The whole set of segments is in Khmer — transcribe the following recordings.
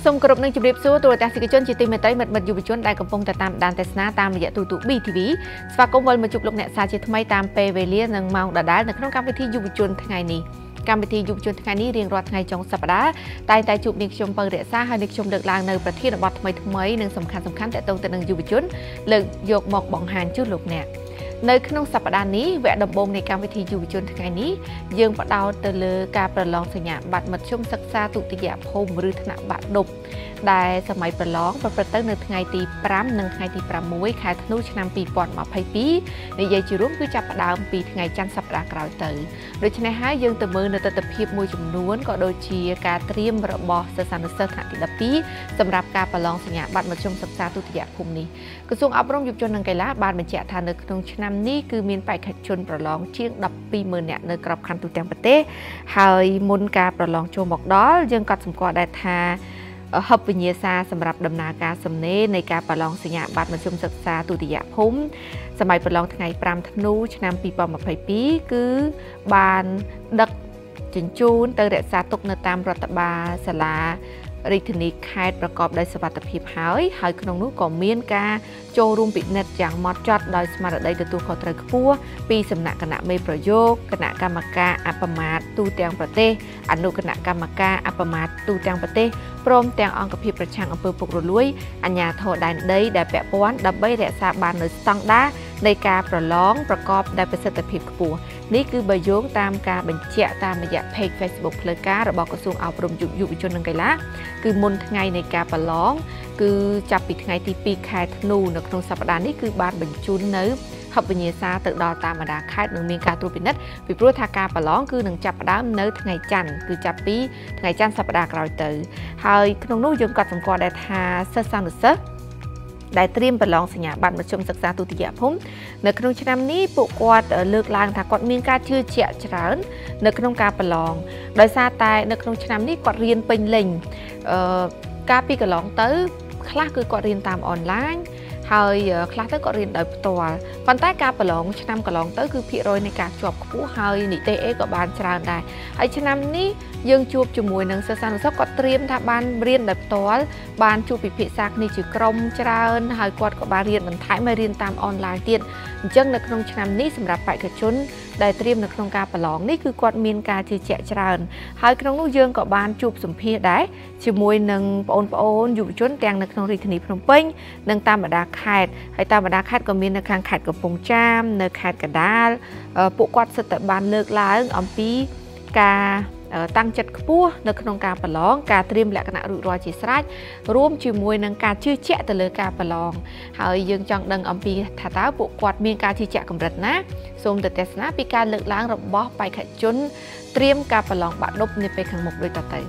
Sông cột nâng chụp điệp sốตัวแต่สิกชนจิตติเมตไตมัดอยู่วิจารณ์ได้กำปงแต่ตามด่านแต่สนาตามระยะตูบีทีวีสวากงวลมาจุกลงเนี่ยซาจิตไม่ตามเปเวเลียนังเมาด่าในขนมการไปที่อยู่วิจารณ์ทั้งไงนี้การไปที่อยู่วิจารณ์ทั้งไงนี้เรียงรอดไงจงสัปดาห์แต่จุบนิคชมเปิดเดซ่าให้นิคชมเดือดลางในประเทศบัดทำไมหนึ่งสำคัญแต่ตรงแต่หนึ่งอยู่วิจารณ์เลิกยกหมอกบองหันจุดลูกเนี่ยในขนมสัปดาห์นี้แวะดำบงในการไปที่อยู่วิจารณ์ทั้งไงนี้ยังประดาวเตลการประลองสัญญาบัตรมัดชมศึกษาตุติยาพมหรือธนบัตรดบได้สมัยประลองประเทศในไงตีปรำหนึ่งไงตีปรำมวยขายธนูชนำปีปอนมาภัยปีในยัยจีรุ่งคือจับประดาวปีไงจันสัปดาห์กลายเตยโดยชนะให้ยังเติมมือในตะเพียบมวยจำนวนก็โดยเชียการเตรียมระบอบสถานศึกษาติดปีสำหรับการประลองสัญญาบัตรมัดชมศึกษาตุติยาภูมินี้กระทรวงอบรมยุบจนนังไกล่าบานบรรจัยทานในขนมชนำนี้คือมีนไปขัดชนประลองเชียงดับปีมือเนี่ยในกรอบคันตุเตียงประเทศหายมุนการประลองโจมบอกด้อยังกัดสมกอได้ทาฮับวิญญาซาสำหรับดำนาการสำเนในการประลองสัญญาบัตรมัธยมศึกษาตุติยภูมิสมัยประลองไงปรามธนูชนำปีปอมมาภัยปีคือบานดักจินจูนเตอร์เดซาตกในตามรัฐบาลสลาริทนิคายประกอบได้สวัสดิภาพหายขนมนู้ก่อเมียนกาโจรุมปิดเน็ตอย่างมอดจอดโดยสมาร์ทได้ตัวขอตรกพัวปีสำนักคณะเมย์ประโยคคณะกรรมการอัปมาตูเตียงประเทศอนุคณะกรรมการอัปมาตูเตียงประเทศพร้อมเตียงองค์กพิประชังอำเภอปุกรุลุยอัญญาโทได้ได้แปะป้อนดับเบิลแดดซาบานในสตังด้าในการประลองประกอบได้ประสิทธิภาพปัวนี่คือใบโยงตามการบัญชีตามระยะเพจ Facebook เพลการระบอกกระทรวงอบรมยุบชนนังไกล่าคือมนไงในการประลองคือจับปิดไงที่ปีคายธนูในขนมสัปดาห์นี้คือบานบรรจุเนื้อขับวิญญาซาตึกดอตามมาดาคายหนึ่งมีการตรวจปิดนัดวิปรุธาการประลองคือหนึ่งจับประดามเนื้อไงจันคือจับปีไงจันสัปดาห์กลายเตยหายขนมนู้ยังกัดสังกอได้ทาเซซังหรือเซได้เตรียมประลองสัญญาบัตรมัธยมศึกษาตุติยภูมิในขนมชนำนี้ปุกวาดเลือกลางถ้ากดมีการชื่อเชี่ยฉลาดในขนมการประลองโดยซาตายในขนมชนำนี้กดเรียนเป็นเล่งการปีกระลองเตอคลาคือกดเรียนตามออนไลน์หายคลาสก็เรียนโดยตัวฟันใต้การประลองชนำกระลองเตอคือพิโรยในการจวบผู้หายนิเตเอกับบานชราได้ไอชนำนี้ยังจูบจมูกหนังเสือสานก็เตรียมทาบานเรียนโดยตัวบานจูบปิซักในจือกรมชราหายกอดกับบานเรียนเหมือนท้ายมาเรียนตามออนไลน์เตียนจังในขนมชนำนี้สำหรับไปกระชนได้เตรียมในขนมการประลองนี่คือกอดมีนการจือเจาะชราหายขนมนู้ยังกับบานจูบสมเพียได้จมูกหนังปนอยู่ชนแตงในขนมริคณีพนมเป้งหนังตามบดาคายให้ตามบดาคาดก็มีในคางขาดกับปงจามในขาดกระดาษปุกกอดสตบานเลิกล้างอมปีกาตั้งจัดขัวในขนมการประลองการเตรียมและคณะรุ่ยรอยจีสไรร่วมชิมวยในการชื่อเจาะแต่เลยการประลองหายยังจังดังอมปีถ้าตาปุกกอดมีการชื่อเจาะกำรัดนะสมเด็จแต่สนะปีการเลิกล้างระบบไปขัดจนเตรียมการประลองบัดดบในไปขังหมกโดยต่อเติม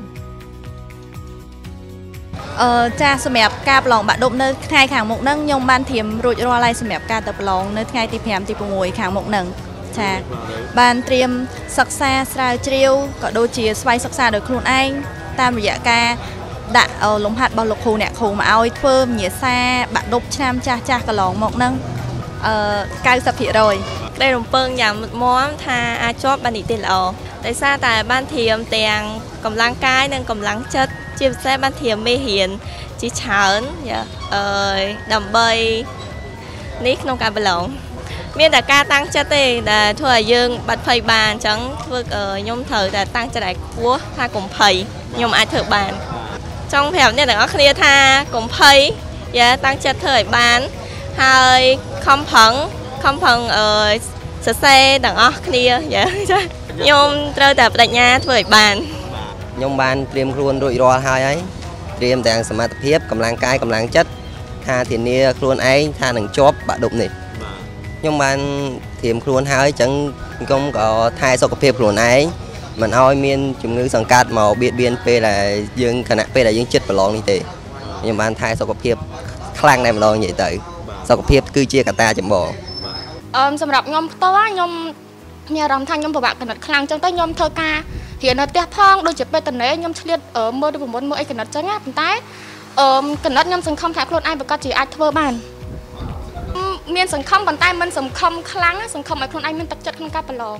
จ้าสมัยการประลองบัดดบในไงขังหมกนั่งยมบ้านเทียมรุ่ยรออะไรสมัยการประลองในไงตีแผมตีปงวยขังหมกนั่งจ้าบ้านเตรียมศึกษาสายเจียวก็โดยเฉียสไว้ศึกษาโดยครูอังตามระยะการด่าลงหัดบอลลูกครูเนี่ยครูมาเอาเพิ่มเหยียดซาบัดดบช้ำจ้ากระลองหมกนั่งการสับผิดเลยได้ลงเปิงอย่างม้อนทาอาชอบบันดิติลเอาแต่ซาแต่บ้านเทียมเตียงกำลังกายนั่งกำลังจัดจิบแซ่บ้านเทียมไม่เห็นจีเฉินดำใบนี่นองการประลองมีแต่การตั้งใจแต่ทั่วยืงบัดไฟบานจังฝึกยมเถอแต่ตั้งใจได้คัวท่ากลมไฟยมอาเถอบานtrong phèoเนี่ยแต่ก็เคลียร์ท่ากลมไฟอย่าตั้งใจเถอบานให้คำพังเสเแต่ก็เคลียร์อย่ายมเจอแต่ปัญญาเถอบานยมบานเตรียมครูนรุ่ยรอให้ไอ้เตรียมแต่งสมาธิเพียบกำลังกายกำลังจัดท่าเทียนเนี่ยครูนไอ้ท่าหนึ่งจบบัดดบนี่nhưng mà thiềm khuôn hai chẳng không có thai sau cái khuôn ấy mình oi miên chúng ngư sòng cát màu biệt biên p là dương khả năng p là dương chết và lon như thế nhưng mà thai sau cái khang này mà lon vậy tới sau cái cứ chia cả ta chậm bò สำหรับยมตัวายมมีอารมณ์ทางยมประวัติขนาดคลังจังต้ยมเธอกาเห็นเตี้ยพองโดยจะเป็นตันเนยยมเฉลี่ยเมื่อดูผมว่าเมื่อไอ้ขนาดจังเงี้ยเป็นต้ขนาดยมสังคมถ่ายโคลนไอ้ประกอบจีไอเทอร์บานเมียนสังคมปันใต้มันสังคมครั้งสังคมไอคนไอมันตักจัดขนมการประลองไอ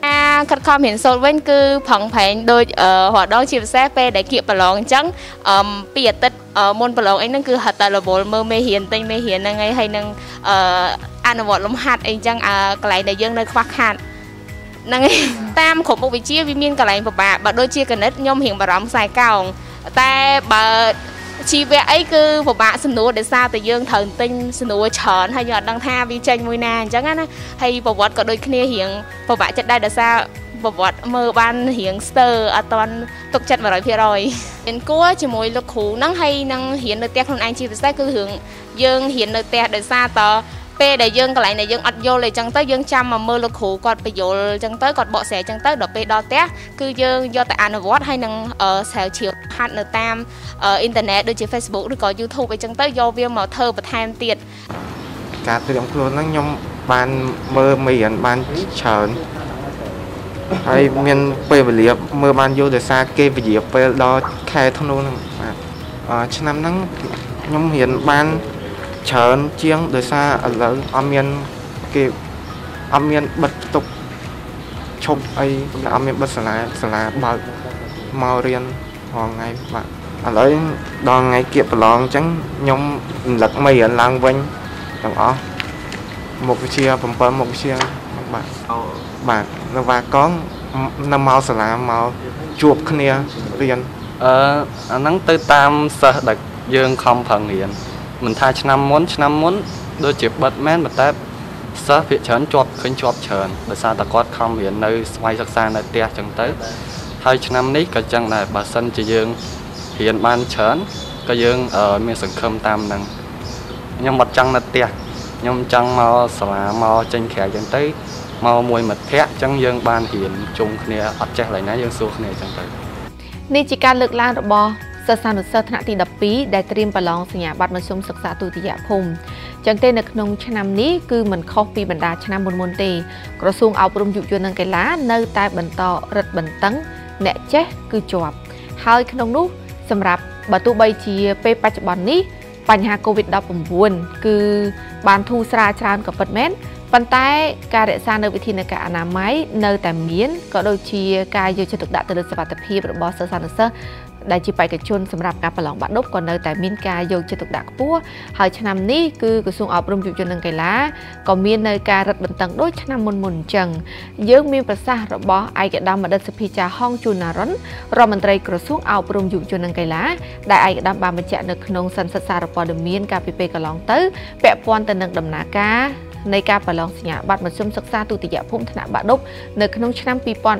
ខិតខំរៀនសូត្រវិញគឺផឹងប្រែងដូចរដងជាពិសេសពេលដែលគៀកប្រឡងអញ្ចឹងពីអាទិត្យមុនប្រឡងអីហ្នឹងគឺហត់តែរវល់មើលមេរៀនទិញមេរៀនហ្នឹងហើយនឹងអនុវត្តលំហាត់អីអញ្ចឹងកន្លែងដែលយើងនៅខ្វះខាតហ្នឹងឯងតាមគ្រប់មុខវិជ្ជាវាមានកន្លែងពិបាកបើដូចជាគណិតខ្ញុំរៀងបារម្ភខ្សែកោងតែបើជីវៈអីគឺពិបាកសំណួរដោយសារតែយើងត្រូវទិញសំណួរច្រើនហើយយើងអត់ដឹងថាវាចេញមួយណាអញ្ចឹងណាហើយប្រវត្តិក៏ដូចគ្នារៀងពិបាកចិត្តដែរដោយសារប្រវត្តិមើលបានរៀងស្ទើរអត់ទាន់ទុកចិត្ត 100% រៀនគួរជាមួយលោកគ្រូហ្នឹងហើយនឹងរៀននៅផ្ទះខ្លួនឯងជាពិសេសគឺរឿងយើងរៀននៅផ្ទះដោយសារតពេលដែលយើងកន្លែងដែលយើងអត់យល់អីចឹងទៅយើងចាំមកមើលលោកគ្រូគាត់បញ្យល់ចឹងទៅគាត់បកស្រាយចឹងទៅដល់ពេលដល់ផ្ទះគឺយើងយកទៅអនុវត្តហើយនឹងស្រាវជ្រាវហាត់នៅតាមអ៊ីនធឺណិតដូចជា Facebook ឬក៏ YouTube អីចឹងទៅយកវាមកធ្វើបន្ថែមទៀតការត្រៀមខ្លួនហ្នឹងខ្ញុំបានមើលមេរៀនបានច្រើនហើយមានពេលវេលាមើលបានយូរដោយសារគេវិយាពេលដល់ខែធ្នូហ្នឹងបាទឆ្នាំហ្នឹងខ្ញុំរៀនបានច្រើនជាងដោយសារឥឡូវអត់មានគេអត់មានបិទទុកឈប់អីអត់មានបិទសាលាបើកមករៀនរាល់ថ្ងៃបាទឥឡូវដល់ថ្ងៃគៀបប្រឡងអញ្ចឹងខ្ញុំរំលឹកមេរៀនឡើងវិញទាំងអស់មុខវិជ្ជា7មុខវិជ្ជាបាទនៅវ៉ាកងនៅមកសាលាមកជួបគ្នារៀនអាហ្នឹងទៅតាមសិស្សដែលយើងខំប្រឹងរៀនមិនថាឆ្នាំមុនដូចជាបិទមែនប៉ុន្តែសិស្សភាគច្រើនជាប់ច្រើនដោយសារតែគាត់ខំរៀននៅស្វ័យសិក្សានៅផ្ទះអញ្ចឹងទៅហើយឆ្នាំនេះក៏ចឹងដែរបើសិនជាយើងរៀនបានច្រើនក៏យើងមានសង្ឃឹមតាមហ្នឹងខ្ញុំអត់ចង់នៅផ្ទះខ្ញុំចង់មកសាលាមកចេញក្រៅអញ្ចឹងទៅមកមួយមិត្តភ័ក្តិអញ្ចឹងយើងបានរៀនជុំគ្នាអត់ចេះឡើយណាយើងសួរគ្នាអញ្ចឹងទៅនេះជាការលើកឡើងរបស់សិស្សានុសិស្សថ្នាក់ទី12ដែលត្រៀមប្រឡងសញ្ញាបត្រមធ្យមសិក្សាទុតិយភូមិចឹងទេនៅក្នុងឆ្នាំនេះគឺមិនខុសពីបណ្ដាឆ្នាំមុនទេក្រសួងអប់រំយុវជននិងកីឡានៅតែបន្តរឹតបន្តឹងអ្នកចេះគឺជាប់ហើយក្នុងនោះសម្រាប់បើទោះបីជាពេលបច្ចុប្បន្ននេះបញ្ហា COVID-19 គឺបានធូរស្រាលច្រើនក៏ពិតមែនប៉ុន្តែការរក្សានៅវិធានការអនាម័យនៅតែមានក៏ដូចជាការយកចិត្តទុកដាក់ទៅលើសុខភាពរបស់សិស្សានុសិស្សដែលជាបេក្ខជនសម្រាប់ការប្រឡងបាក់ឌុបក៏នៅតែមានការយកចិត្តទុកដាក់ខ្ពស់ហើយឆ្នាំនេះគឺក្រសួងអប់រំយុវជននិងកីឡាក៏មាននៅការរឹតបន្តឹងដូចឆ្នាំមុនអញ្ចឹងយើងមានប្រសាសន៍របស់ឯកឧត្តមអតីតសភាចាហុងជូណារុនរដ្ឋមន្ត្រីក្រសួងអប់រំយុវជននិងកីឡាដែលឯកឧត្តមបានបញ្ជាក់នៅក្នុងសន្និសីទសារព័ត៌មានកាលពីពេលកន្លងទៅពាក់ព័ន្ធទៅនឹងដំណើរការនៃការប្រឡងសញ្ញាបត្រមធ្យមសិក្សាទុតិយភូមិថ្នាក់បាក់ឌុបនៅក្នុងឆ្នាំ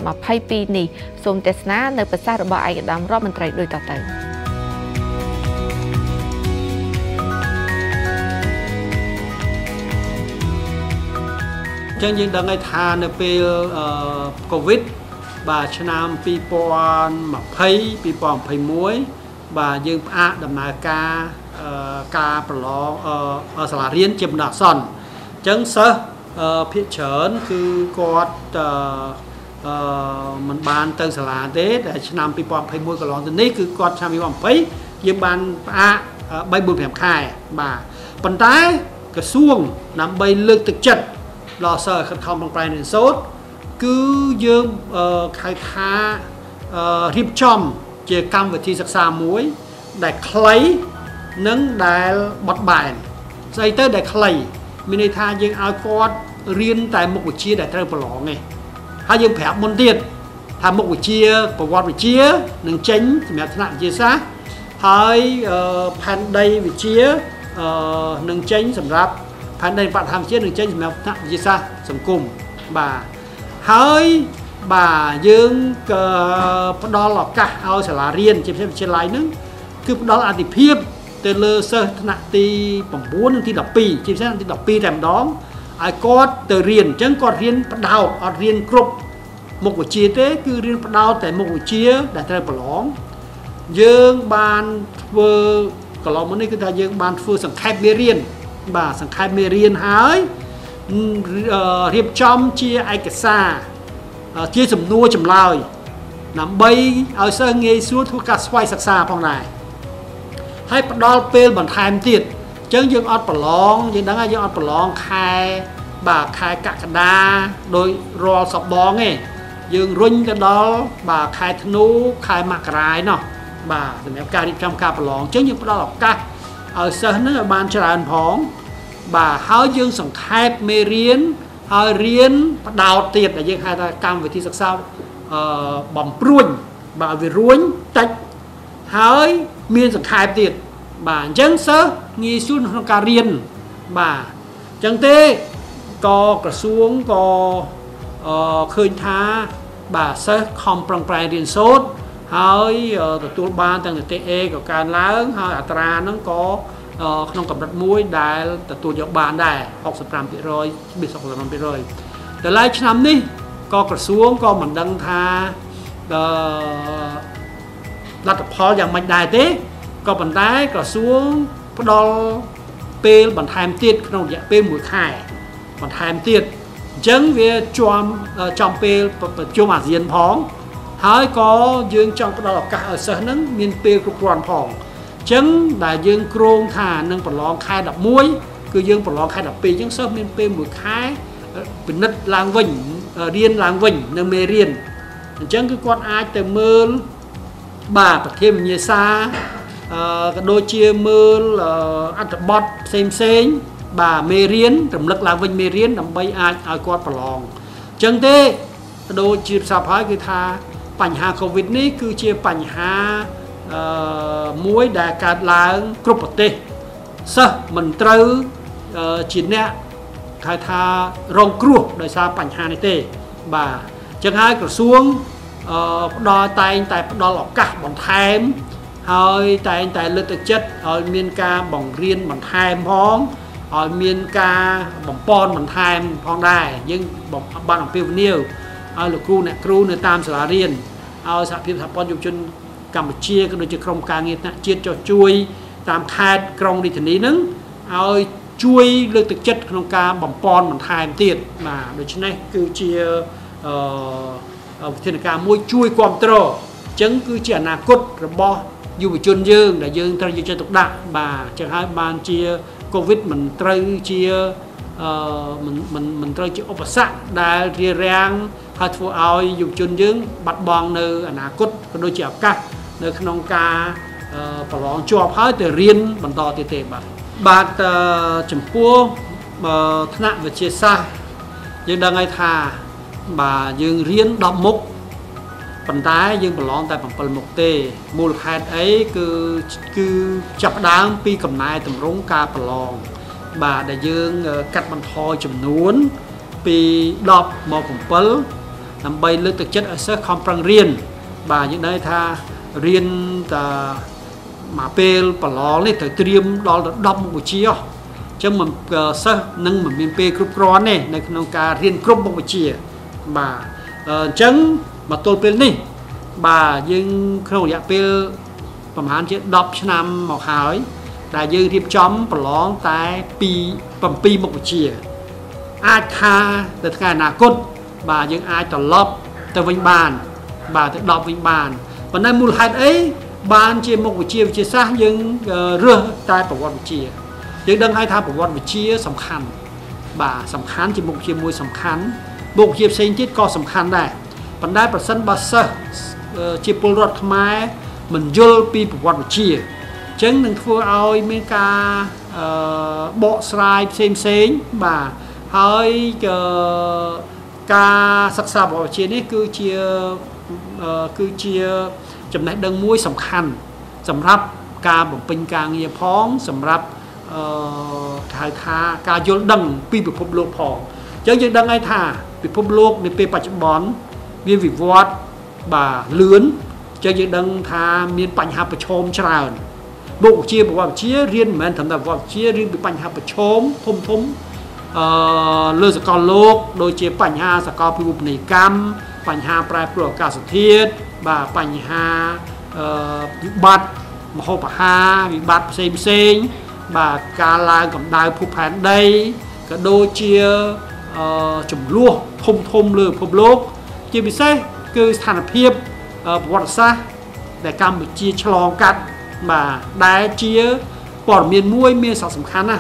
2022នេះសូមទស្សនានៅប្រសាសន៍របស់ឯកឧត្តមរដ្ឋមន្ត្រីដូចតទៅចឹងយើងដឹងហើយថានៅពេលCOVID បាទឆ្នាំ2020 2021បាទយើងផ្អាកដំណើរការប្រឡងសាលារៀនជាបណ្ដោះអាសន្នចឹងសិស្សភាគច្រើនគឺគាត់មិនបានទៅសាលាទេតែឆ្នាំ2021កន្លងទៅនេះគឺគាត់ឆ្នាំ2020យើងបានផ្អាក 3-4-5 ខែបាទប៉ុន្តែក្រសួងដើម្បីលើកទឹកចិត្តដល់សិស្សខិតខំប្រឹងប្រែងរៀនសូត្រគឺយើងហៅថារៀបចំជាកម្មវិធីសិក្សាមួយដែលខ្លីនិងដែលបត់បែនស្អីទៅដែលខ្លីមានន័យថាយើងឲ្យគាត់រៀនតែមុខវិជ្ជាដែលត្រូវប្រឡងទេហើយយើងប្រាប់មុនទៀតថាមុខវិជ្ជាប្រវត្តិវិជ្ជានឹងចេញសម្រាប់ថ្នាក់វិទ្យាសាស្ត្រហើយផែនដីវិជ្ជានឹងចេញសម្រាប់ផែនដីបរិស្ថានវិទ្យានឹងចេញសម្រាប់ថ្នាក់វិទ្យាសាស្ត្រសង្គមបាទហើយបាទយើងក៏ផ្ដល់ឱកាសឲ្យសាលារៀនជាពិសេសវិទ្យាល័យហ្នឹងគឺផ្ដល់អាទិភាពទៅលើសិស្សថ្នាក់ទី9និងទី12ជាពិសេសទី12តែម្ដងឲ្យគាត់ទៅរៀនអញ្ចឹងគាត់រៀនផ្ដោតអត់រៀនគ្រប់មុខវិជ្ជាទេគឺរៀនផ្ដោតតែមុខវិជ្ជាដែលត្រូវប្រឡងយើងបានធ្វើកន្លងមកនេះគឺថាយើងបានធ្វើសង្ខេបមេរៀនបាទសង្ខេបមេរៀនហើយរៀបចំជាឯកសារជាសំណួរចម្លើយដើម្បីឲ្យសិស្សងាយស្រួលធ្វើការស្វ័យសិក្សាផងដែរហើយផ្ដល់ពេលបន្ថែមទៀតអញ្ចឹងយើងអត់ប្រឡងយើងដឹងហើយយើងអត់ប្រឡងខែកក្កដាដោយរាល់សប្តាហ៍ទេយើងរុញទៅដល់បាទខែធ្នូខែមករាយណោះបាទសម្រាប់ការរៀបចំការប្រឡងអញ្ចឹងយើងផ្ដល់ឱកាសឲ្យសិស្សហ្នឹងឲ្យបានច្រើនផងបាទហើយយើងសង្ខេបមេរៀនហើយរៀនបដោតទៀតដែលយើងហៅថាកម្មវិធីសិក្សាបំព្រួញបាទវារួញតិចហើយមានសង្ខេបទៀតបាទអញ្ចឹងសិស្សងាយស្រួលក្នុងការរៀនបាទអញ្ចឹងទេក៏ក្រសួងក៏ឃើញថាបាទសិស្សខំប្រឹងប្រែងរៀនសូត្រហើយទទួលបានទាំងនីតិ A ក៏កើនឡើងហើយអត្រាហ្នឹងក៏ក្នុងកម្រិតមួយដែលទទួលយកបានដែរ 65% តែឡើយឆ្នាំនេះក៏ក្រសួងក៏មិនដឹងថាលទ្ធផលយ៉ាងម៉េចដែរទេក៏ប៉ុន្តែក្រសួងផ្ដល់ពេលបន្ថែមទៀតក្នុងរយៈពេល1ខែបន្ថែមទៀតអញ្ចឹងវាចំពេលប្រជុំអាស៊ានផងហើយក៏យើងចង់ផ្ដល់ឱកាសឲ្យសិស្សហ្នឹងមានពេលគ្រប់គ្រាន់ផងអញ្ចឹងដែលយើងគ្រោងថានឹងប្រឡងខែ11គឺយើងប្រឡងខែ12អញ្ចឹងសិស្សមានពេល1ខែពិនិត្យឡើងវិញរៀនឡើងវិញនៅមេរៀនអញ្ចឹងគឺគាត់អាចទៅមើលបាទប្រធានវិញ្ញាសាក៏ដូចជាមើលអត្ថបទផ្សេងបាទមេរៀនរំលឹកឡើងវិញមេរៀនដើម្បីអាចឲ្យគាត់ប្រឡងអញ្ចឹងទេដូចជាផ្សាប់ហើយគឺថាបញ្ហា COVID នេះគឺជាបញ្ហាមួយដែលកើតឡើងគ្រប់ប្រទេសសិស្សមិនត្រូវជាអ្នកហៅថារងគ្រោះដោយសារបញ្ហានេះទេបាទអញ្ចឹងហើយក្រសួងផ្ដល់តែងតែផ្ដល់ឱកាសបន្ថែមហើយតែងតែលើកទឹកចិត្តឲ្យមានការបង្រៀនបន្ថែមផងឲ្យមានការបំពន់បន្ថែមផងដែរយើងបានអំពាវនាវឲ្យលោកគ្រូអ្នកគ្រូនៅតាមសាលារៀនឲ្យសហភាពសហព័ន្ធយុវជនកម្ពុជាក៏ដូចជាក្រុមការងារថ្នាក់ជាតិចុះជួយតាមខេត្តក្រុងរាជធានីហ្នឹងឲ្យជួយលើកទឹកចិត្តក្នុងការបំពន់បន្ថែមទៀតបាទដូច្នេះគឺជាវិធានការមួយជួយគ្រប់គ្រងអញ្ចឹងគឺជាអនាគតរបស់យុវជនយើងដែលយើងត្រូវយកចិត្តទុកដាក់បាទអញ្ចឹងហើយបានជាកូវីដមិនត្រូវជាមិនត្រូវជាឧបសគ្គដែលរារាំងហើយធ្វើឲ្យយុវជនយើងបាត់បង់នៅអនាគតក៏ដូចជាឱកាសនៅក្នុងការប្រឡងជាប់ហើយទៅរៀនបន្តទៀតទេបាទចំពោះថ្នាក់វិទ្យាសាស្ត្រយើងដឹងហើយថាបាទយើងរៀន10មុខប៉ុន្តែយើងប្រឡងតែ7មុខទេមូលហេតុអីគឺចាប់ផ្ដើមពីកំណែតម្រង់ការប្រឡងបាទដែលយើងកាត់បន្ថយចំនួនពី10មក7ដើម្បីលើកទឹកចិត្តឲ្យសិស្សខំប្រឹងរៀនបាទយើងដឹងថារៀនតែមកពេលប្រឡងនេះត្រូវត្រៀមដល់10មុខវិជ្ជាអញ្ចឹងសិស្សនឹងមិនមានពេលគ្រប់គ្រាន់ទេនៅក្នុងការរៀនគ្រប់មុខវិជ្ជាបាទអញ្ចឹងមកទល់ពេលនេះបាទយើងក្នុងរយៈពេលប្រហែលជា10ឆ្នាំមកហើយដែលយើងរៀបចំប្រឡងតែពី7មុខវិជ្ជាអាចថាទៅថ្ងៃអនាគតបាទយើងអាចត្រឡប់ទៅវិញបានបាទទៅ10វិញបានប៉ុន្តែមូលហេតុអីបានជាមុខវិជ្ជាវិទ្យាសាស្ត្រយើងរើសតែប្រវត្តិវិទ្យាយើងដឹងហើយថាប្រវត្តិវិទ្យាសំខាន់បាទសំខាន់ជាមុខវិជ្ជាមួយសំខាន់មុខវិជ្ជាផ្សេងទៀតក៏សំខាន់ដែរប៉ុន្តែប្រសិនបើសិស្សជាពលរដ្ឋខ្មែរមិនយល់ពីប្រវត្តិវិទ្យាអញ្ចឹងនឹងធ្វើឲ្យមានការបកស្រាយផ្សេងបាទហើយការសិក្សាប្រវត្តិវិទ្យានេះគឺជាចំណេះដឹងមួយសំខាន់សម្រាប់ការបំពេញការងារផងសម្រាប់ហៅថាការយល់ដឹងពីពិភពលោកផងអញ្ចឹងយើងដឹងហើយថាពិភពលោកនៅពេលបច្ចុប្បន្នវាវិវត្តបាទលឿនអញ្ចឹងយើងដឹងថាមានបញ្ហាប្រឈមច្រើនមុខវិជ្ជាប្រវត្តិវិទ្យារៀនមិនមែនត្រឹមតែប្រវត្តិវិទ្យារៀនពីបញ្ហាប្រឈមធំលើសកលលោកដូចជាបញ្ហាសកលពិភពនីយកម្មបញ្ហាប្រែប្រួលអាកាសធាតុបាទបញ្ហាវិបត្តិមហូបអាហារវិបត្តិផ្សេងបាទការឡើងកម្ដៅភពផែនដីក៏ដូចជាចំនួនធំលើពិភពលោកជាពិសេសគឺស្ថានភាពប្រវត្តិសាស្ត្រដែលកម្ពុជាឆ្លងកាត់បាទដែលជាព័ត៌មានមួយមានសារៈសំខាន់ណាស់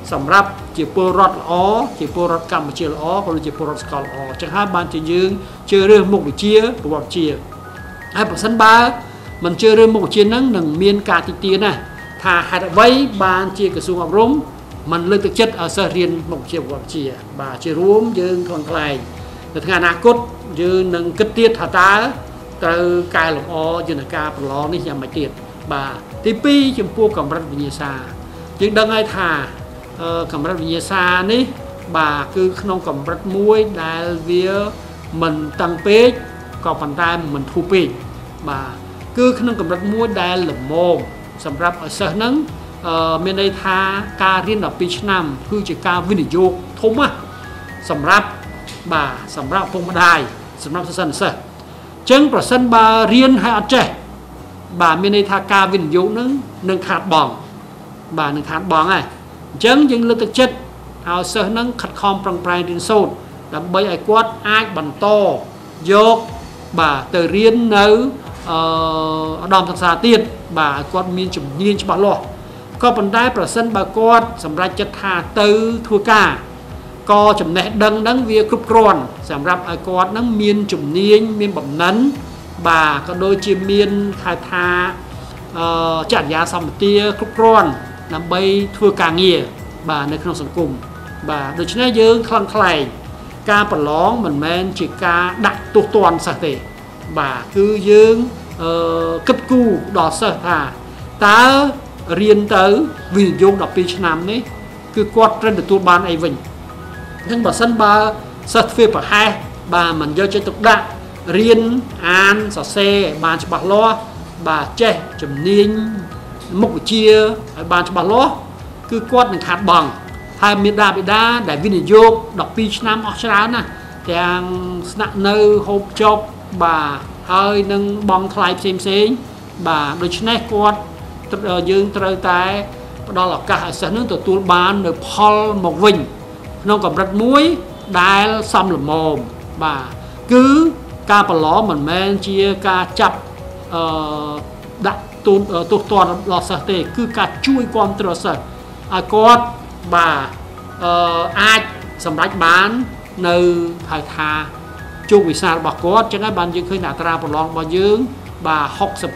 សម្រាប់ជាពលរដ្ឋល្អជាពលរដ្ឋកម្ពុជាល្អក៏ដូចជាពលរដ្ឋស្កលល្អចឹងហើយបានជាយើងជឿរើសមុខវិជ្ជាប្រវត្តិវិទ្យាហើយប្រសិនបើមិនជឿរើសមុខវិជ្ជាហ្នឹងនឹងមានការទីទានណាថាហេតុអ្វីបានជាក្រសួងអប់រំមិនលើកទឹកចិត្តឲ្យសិស្សរៀនមុខវិជ្ជាប្រវត្តិវិទ្យាបាទជារួមយើងខ្លងខ្លែងនៅថ្ងៃអនាគតយើងនឹងគិតទៀតថាតើត្រូវកែលម្អយន្តការប្រឡងនេះយ៉ាងម៉េចទៀតបាទទី2ចំពោះកម្រិតវិញ្ញាសាយើងដឹងហើយថាកម្រិតវិញ្ញាសានេះបាទគឺក្នុងកម្រិតមួយដែលវាមិនតឹងពេកក៏ប៉ុន្តែមិនធូរពេកបាទគឺក្នុងកម្រិតមួយដែលល្មមសម្រាប់ឲ្យសិស្សហ្នឹងមានន័យថាការរៀន12ឆ្នាំគឺជាការវិនិយោគធំណាស់សម្រាប់ពុកម្ដាយសម្រាប់សិស្សនិស្សិតអញ្ចឹងប្រសិនបើរៀនឲ្យអត់ចេះបាទមានន័យថាការវិនិយោគហ្នឹងនឹងខាតបង់បាទនឹងខាតបង់ហើយអញ្ចឹងយើងលើកទឹកចិត្តឲ្យសិស្សហ្នឹងខិតខំប្រឹងប្រែងរៀនសូត្រដើម្បីឲ្យគាត់អាចបន្តយកបាទទៅរៀននៅឧត្តមសិក្សាទៀតបាទឲ្យគាត់មានជំនាញច្បាស់លាស់ក៏ប៉ុន្តែប្រសិនបើគាត់សម្រេចចិត្តថាទៅធ្វើការក៏ចំណេះដឹងហ្នឹងវាគ្រប់គ្រាន់សម្រាប់ឲ្យគាត់ហ្នឹងមានជំនាញមានបំណិនបាទក៏ដូចជាមានហៅថាចរិយាសម្បទាគ្រប់គ្រាន់ដើម្បីធ្វើការងារបាទនៅក្នុងសង្គមបាទដូច្នេះយើងខ្លងខ្លែងការប្រឡងមិនមែនជាការដាក់ទោសទណ្ឌសិស្សទេបាទគឺយើងគិតគូរដល់សិស្សថាតើរៀនទៅវិនិយោគ12ឆ្នាំនេះគឺគាត់ត្រូវទទួលបានអីវិញអញ្ចឹងបើសិនបើសិស្សធ្វើប្រហែសបាទមិនយកចិត្តទុកដាក់រៀនអានសរសេរឲ្យបានច្បាស់លាស់បាទចេះជំនាញមុខវិជ្ជាឲ្យបានច្បាស់លាស់គឺគាត់នឹងខាតបង់ហើយមេដាបេដាដែលវិនិយោគ12ឆ្នាំអស់ច្រើនណាស់ទាំងស្នាក់នៅហូបចុកបាទហើយនឹងបង់ថ្លៃផ្សេងបាទដូច្នេះគាត់យើងត្រូវតែផ្ដល់ឱកាសឲ្យសិស្សនឹងទទួលបាននៅផលមកវិញក្នុងកម្រិតមួយដែលសមល្មមបាទគឺការប្រឡងមិនមែនជាការចាប់ដាក់ទោសទណ្ឌដល់សិស្សទេគឺការជួយគ្រប់គ្រងសិស្សឲ្យគាត់បាទអាចសម្រេចបាននៅហៅថាជោគវាសនារបស់គាត់ចឹងហើយបានយើងឃើញអត្រាប្រឡងរបស់យើងបាទ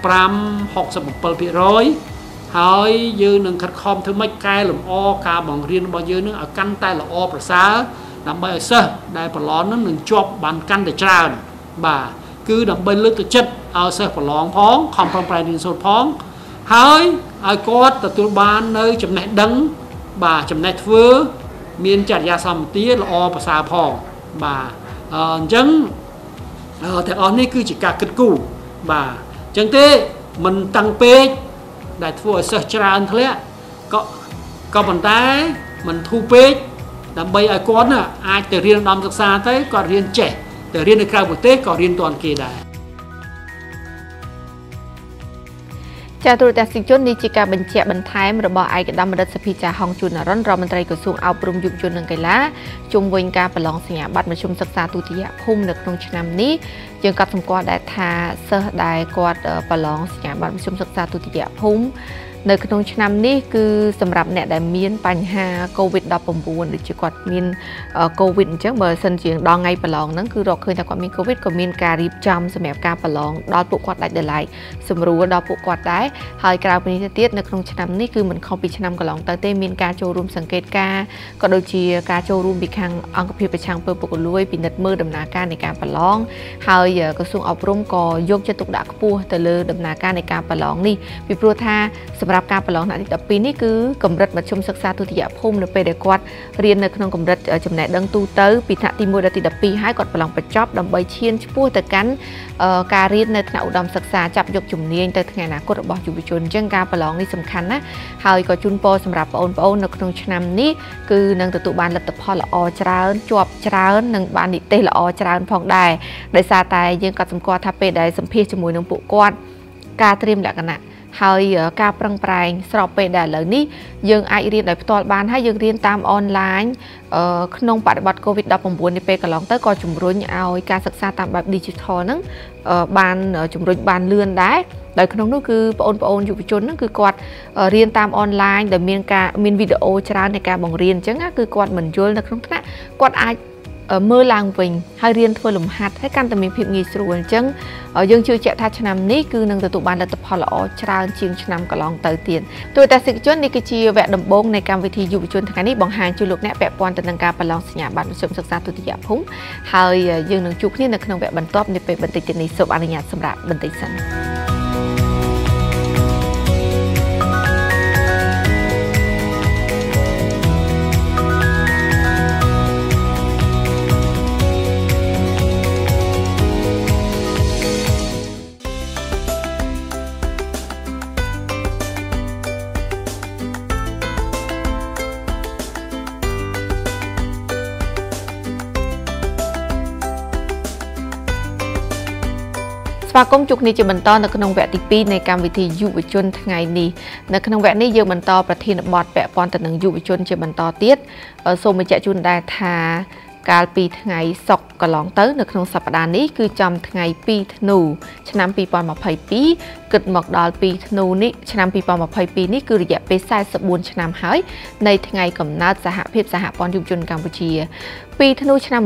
65-67%ហើយយើងនឹងខិតខំធ្វើម៉េចកែលម្អការបង្រៀនរបស់យើងនឹងឲ្យកាន់តែល្អប្រសើរដើម្បីឲ្យសិស្សដែលប្រឡងនឹងជាប់បានកាន់តែច្រើនបាទគឺដើម្បីលើកទឹកចិត្តឲ្យសិស្សប្រឡងផងខំប្រឹងប្រែងរៀនសូត្រផងហើយឲ្យគាត់ទទួលបាននៅចំណេះដឹងបាទចំណេះធ្វើមានចរិយាសម្បទាល្អប្រសើរផងបាទអញ្ចឹងទាំងអស់នេះគឺជាការគិតគូរបាទអញ្ចឹងទេមិនតាំងពេកដែលធ្វើឲ្យសិស្សច្រើនធ្លាក់ក៏ប៉ុន្តែមិនធូរពេកដើម្បីឲ្យគាត់អាចទៅរៀនឧត្តមសិក្សាទៅគាត់រៀនចេះទៅរៀននៅក្រៅប្រទេសក៏រៀនទាន់គេដែរចាទូរទស្សនិកជននេះជាការបញ្ជាក់បន្ថែមរបស់ឯកឧត្តមរដ្ឋសភាចាហុងជួននរិនរដ្ឋមន្ត្រីក្រសួងអប់រំយុវជននិងកីឡាជុំវិញការប្រឡងសញ្ញាបត្រមធ្យមសិក្សាទុតិយភូមិនៅក្នុងឆ្នាំនេះយើងក៏សម្គាល់ដែរថាសិស្សដែលគាត់ប្រឡងសញ្ញាបត្រមធ្យមសិក្សាទុតិយភូមិនៅក្នុងឆ្នាំនេះគឺសម្រាប់អ្នកដែលមានបញ្ហា COVID-19 ដូចជាគាត់មាន COVID អញ្ចឹងបើសិនជាដល់ថ្ងៃប្រឡងហ្នឹងគឺរកឃើញថាគាត់មាន COVID ក៏មានការរៀបចំសម្រាប់ការប្រឡងដល់ពួកគាត់ដាច់ដោយឡែកសម្រួលដល់ពួកគាត់ដែរហើយក្រៅពីនេះទៅទៀតនៅក្នុងឆ្នាំនេះគឺមិនខុសពីឆ្នាំកន្លងទៅទេមានការចូលរួមសង្កេតការណ៍ក៏ដូចជាការចូលរួមពីខាងអង្គភាពប្រឆាំងពើពុករលួយពិនិត្យមើលដំណើរការនៃការប្រឡងហើយក្រសួងអប់រំក៏យកចិត្តទុកដាក់ខ្ពស់ទៅលើដំណើរការនៃការប្រឡងនេះពីព្រោះថាសម្រាប់ការប្រឡងថ្នាក់ទី12នេះគឺកម្រិតមធ្យមសិក្សាទុតិយភូមិនៅពេលដែលគាត់រៀននៅក្នុងកម្រិតចំណេះដឹងទូទៅពីថ្នាក់ទី1ដល់ទី12ហើយគាត់ប្រឡងបញ្ចប់ដើម្បីឈានឆ្ពោះទៅកាន់ការរៀននៅថ្នាក់ឧត្តមសិក្សាចាប់យកជំនាញទៅថ្ងៃអនាគតរបស់យុវជនអញ្ចឹងការប្រឡងនេះសំខាន់ណាស់ហើយក៏ជូនពរសម្រាប់បងប្អូននៅក្នុងឆ្នាំនេះគឺនឹងទទួលបានលទ្ធផលល្អច្រើនជាប់ច្រើននិងបាននិទេសល្អច្រើនផងដែរដោយសារតែយើងក៏សម្គាល់ថាពេលដែលសម្ភាសជាមួយនឹងពួកគាត់ការត្រៀមលក្ខណៈហើយការប្រឹងប្រែងស្របពេលដែលឥឡូវនេះយើងអាចរៀនដោយផ្ទាល់បានហើយយើងរៀនតាមអនឡាញក្នុងបរិបទ COVID-19 នេះពេលកន្លងទៅក៏ជំរុញឲ្យការសិក្សាតាមបែប digital ហ្នឹងបានជំរុញបានលឿនដែរដោយក្នុងនោះគឺបងប្អូនយុវជនហ្នឹងគឺគាត់រៀនតាមអនឡាញដែលមានវីដេអូច្រើននៃការបង្រៀនអញ្ចឹងគឺគាត់មិនយល់នៅក្នុងថ្នាក់គាត់អាចមើលឡើងវិញហើយរៀនធ្វើលំហាត់ហើយកាន់តែមានភាពងាយស្រួលអញ្ចឹងយើងជឿជាក់ថាឆ្នាំនេះគឺនឹងទទួលបានលទ្ធផលល្អច្រើនជាងឆ្នាំកន្លងទៅទៀតទោះតែសិស្សជននេះគឺជាវគ្គដំបូងនៃកម្មវិធីយុវជនថ្ងៃនេះបង្ហាញជូនលោកអ្នកពាក់ព័ន្ធទៅនឹងការប្រឡងសញ្ញាបត្រមធ្យមសិក្សាទុតិយភូមិហើយយើងនឹងជួបគ្នានៅក្នុងវគ្គបន្ទាប់នាពេលបន្តិចទៀតនេះសូមអនុញ្ញាតសម្រាប់បន្តិចសិនស្វាគមន៍ជួបគ្នាជាបន្តនៅក្នុងវគ្គទី2នៃកម្មវិធីយុវជនថ្ងៃនេះនៅក្នុងវគ្គនេះយើងបន្តប្រធានបទពាក់ព័ន្ធទៅនឹងយុវជនជាបន្តទៀតសូមបញ្ជាក់ជូនដែរថាកាលពីថ្ងៃសុក្រកន្លងទៅនៅក្នុងសប្តាហ៍នេះគឺចំថ្ងៃ2ធ្នូឆ្នាំ2022គិតមកដល់2ធ្នូនេះឆ្នាំ2022នេះគឺរយៈពេល44ឆ្នាំហើយនៃថ្ងៃកំណើតសហភាពសហព័ន្ធយុវជនកម្ពុជា2ធ្នូឆ្នាំ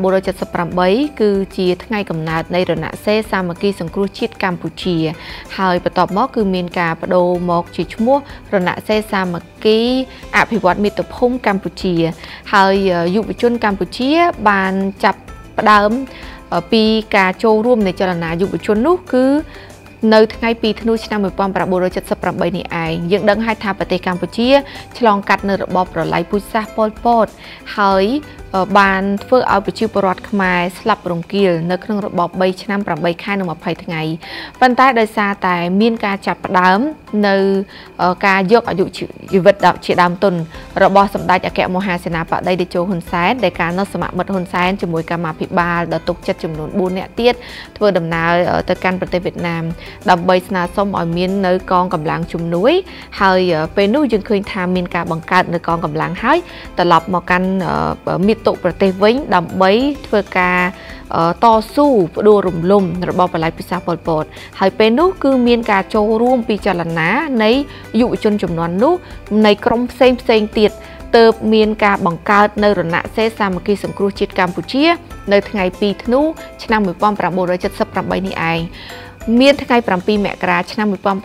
1978គឺជាថ្ងៃកំណើតនៃរណសិរ្សសាមគ្គីសង្គ្រោះជាតិកម្ពុជាហើយបន្ទាប់មកគឺមានការបដូរមកជាឈ្មោះរណសិរ្សសាមគ្គីអភិវឌ្ឍមាតុភូមិកម្ពុជាហើយយុវជនកម្ពុជាបានចាប់ផ្ដើមពីការចូលរួមនៃចលនាយុវជននោះគឺនៅថ្ងៃ2ធ្នូឆ្នាំ1978នេះឯងយើងដឹងហើយថាប្រទេសកម្ពុជាឆ្លងកាត់នៅរបបប្រល័យពូជសាសន៍ប៉ុលពតហើយបានធ្វើឲ្យប្រជាពលរដ្ឋខ្មែរស្លាប់រង្គាលនៅក្នុងរបប3ឆ្នាំ8ខែនិង20ថ្ងៃប៉ុន្តែដោយសារតែមានការចាប់ផ្ដើមនៅការយកអាយុជីវិតជាដើមទុនរបស់សម្ដេចអគ្គមហាសេនាបតីតេជោហ៊ុនសែនដែលការនោះសមាមិត្តហ៊ុនសែនជាមួយកម្មាភិបាលដ៏ទុកចិត្តចំនួន4នាក់ទៀតធ្វើដំណើរទៅកាន់ប្រទេសវៀតណាមដើម្បីស្នើសុំឲ្យមាននៅកងកម្លាំងជំនួយហើយពេលនោះយើងឃើញថាមានការបង្កើតនៅកងកម្លាំងហើយត្រឡប់មកកាន់មាតុប្រទេសវិញដើម្បីធ្វើការតស៊ូផ្ដួលរំលំរបបប្រល័យពូជសាសន៍ប៉ុលពតហើយពេលនោះគឺមានការចូលរួមពីចលនានៃយុវជនចំនួននោះនៃក្រុមផ្សេងទៀតទើបមានការបង្កើតនៅរណសិរ្សសាមគ្គីសង្គ្រោះជាតិកម្ពុជានៅថ្ងៃ2ធ្នូឆ្នាំ1978នេះឯងមានថ្ងៃ7មករាឆ្នាំ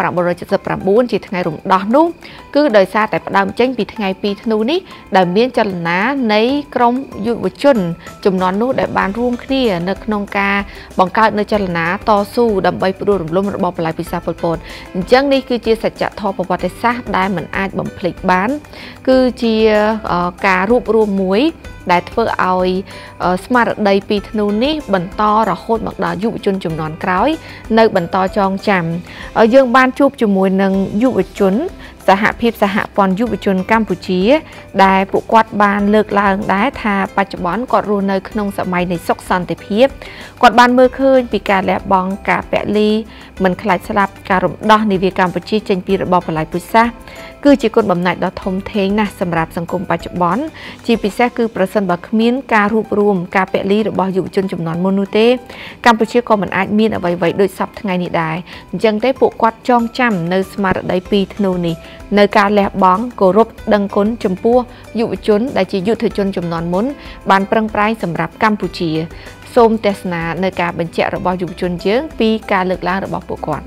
1979ជាថ្ងៃរំដោះនោះគឺដោយសារតែផ្ដើមចេញពីថ្ងៃ2ធ្នូនេះដែលមានចលនានៃក្រុមយុវជនចំនួននោះដែលបានរួមគ្នានៅក្នុងការបង្កើតនៅចលនាតស៊ូដើម្បីផ្ដួលរំលំរបបប្រល័យពូជសាសន៍ប៉ុលពតអញ្ចឹងនេះគឺជាសច្ចធម៌ប្រវត្តិសាស្ត្រដែលមិនអាចបំភ្លេចបានគឺជាការរួបរวมមួយដែលធ្វើឲ្យស្មារតី2ធ្នូនេះបន្តរហូតមកដល់យុវជនចំនួនក្រោយនៅបន្តចងចាំយើងបានជួបជាមួយនឹងយុវជនសហភាពសហព័ន្ធយុវជនកម្ពុជាដែលពួកគាត់បានលើកឡើងដែរថាបច្ចុប្បន្នគាត់រស់នៅក្នុងសម័យនៃសុខសន្តិភាពគាត់បានមើលឃើញពីការលះបង់ការពលីមិនខ្លាចស្លាប់ការរំដោះនាវាកម្ពុជាចេញពីរបបប្រល័យពូជសាសន៍គឺជាគុណបំណាច់ដ៏ធំធេងណាស់សម្រាប់សង្គមបច្ចុប្បន្នជាពិសេសគឺប្រសិនបើគ្មានការរួបរวมការពលីរបស់យុវជនចំនួនមុននោះទេកម្ពុជាក៏មិនអាចមានអ្វីៗដូចសពថ្ងៃនេះដែរអញ្ចឹងទេពួកគាត់ចងចាំនៅស្មារតី2ធ្នូនេះនៅការលះបង់គោរពដឹងគុណចំពោះយុវជនដែលជាយុទ្ធជនចំនួនមុនបានប្រឹងប្រែងសម្រាប់កម្ពុជាសូមទស្សនានៅការបញ្ជាក់របស់យុវជនយើងពីការលើកឡើងរបស់ពួកគាត់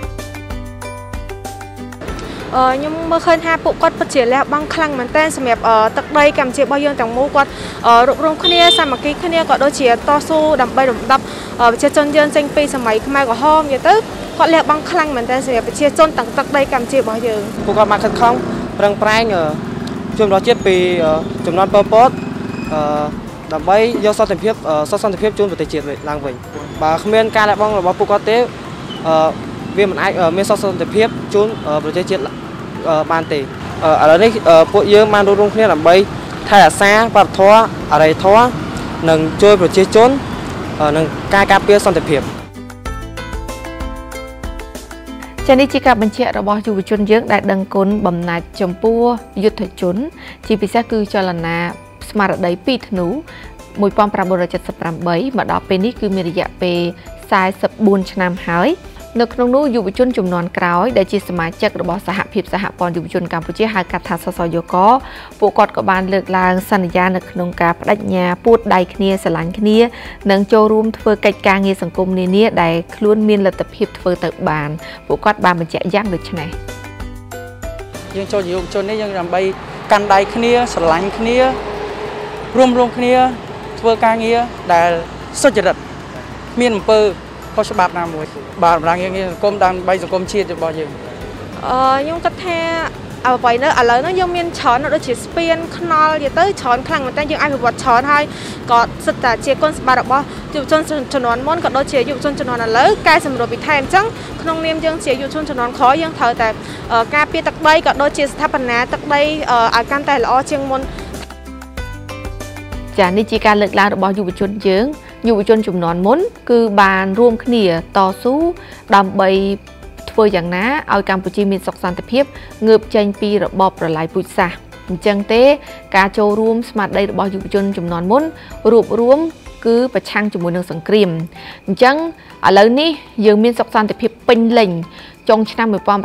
ខ្ញុំមើលឃើញថាពួកគាត់ពិតជាលះបង់ខ្លាំងមែនទែនសម្រាប់ទឹកដីកម្ពុជារបស់យើងទាំងមូលគាត់រួបរวมគ្នាសាមគ្គីគ្នាក៏ដូចជាតស៊ូដើម្បីរំដោះប្រជាជនយើងចេញពីសម័យខ្មែរក្រហមនិយាយទៅគាត់លះបង់ខ្លាំងមែនទែនសម្រាប់ប្រជាជនទាំងទឹកដីកម្ពុជារបស់យើងពួកគាត់បានខិតខំប្រឹងប្រែងជួយរកជាតិពីចំនួនប៉ុលពតដើម្បីយកសន្តិភាពជូនប្រទេសជាតិឡើងវិញបើគ្មានការលះបង់របស់ពួកគាត់ទេវាមិនអាចមានសន្តិភាពជូនប្រទេសជាតិបានទេឥឡូវនេះពួកយើងបានរួមគ្នាដើម្បីថែរក្សាវប្បធម៌អរិយធម៌និងជួយប្រជាជននិងការការពារសន្តិភាពចានេះជាការបញ្ជាក់របស់យុវជនយើងដែលដឹងគុណបំណាច់ចំពោះយុទ្ធជនជាពិសេសគឺចលនាស្មារតី2ធ្នូ1978មកដល់ពេលនេះគឺមានរយៈពេល44ឆ្នាំហើយនៅក្នុងនោះយុវជនចំនួនក្រោយដែលជាសមាជិករបស់សហភាពសហព័ន្ធយុវជនកម្ពុជាហៅកាត់ថាសសយក ពួកគាត់ក៏បានលើកឡើងសន្យានៅក្នុងការបដិញ្ញាពួតដៃគ្នាស្រឡាញ់គ្នានិងចូលរួមធ្វើកិច្ចការងារសង្គមនានាដែលខ្លួនមានលទ្ធភាពធ្វើទៅបានពួកគាត់បានបញ្ជាក់យ៉ាងដូចនេះយើងចូលយុវជននេះយើងដើម្បីកាន់ដៃគ្នាស្រឡាញ់គ្នារួមគ្នាធ្វើការងារដែលសុចរិតមានអំពើខុសច្បាប់ណាមួយបាទម្ដងយើងសង្គមដើម្បីសង្គមជាតិរបស់យើងខ្ញុំគិតថាអ្វីនៅឥឡូវហ្នឹងយើងមានច្រើនដូចជាស្ពានខ្នល់ទៅច្រើនខ្លាំងមែនតើយើងអាចប្រវត្តិច្រើនហើយក៏សិតតែជាគុណសម្បត្តិរបស់យុវជនជំនាន់មុនក៏ដូចជាយុវជនជំនាន់ឥឡូវកែសម្រួលពីថែមអញ្ចឹងក្នុងនាមយើងជាយុវជនជំនាន់ក្រោយយើងត្រូវតែការពារទឹកដីក៏ដូចជាស្ថាបនាទឹកដីឲ្យកាន់តែល្អជាងមុនចានេះជាការលើកឡើងរបស់យុវជនយើងយុវជនជំនាន់មុនគឺបានរួមគ្នាតស៊ូដើម្បីធ្វើយ៉ាងណាឲ្យកម្ពុជាមានសុខសន្តិភាពងើបចេញពីរបបប្រល័យពូជសាសន៍អញ្ចឹងទេការចូលរួមស្មារតីរបស់យុវជនជំនាន់មុនរួបរวมគឺប្រឆាំងជាមួយនឹងសង្គ្រាមអញ្ចឹងឥឡូវនេះយើងមានសុខសន្តិភាពពេញលេញចុងឆ្នាំ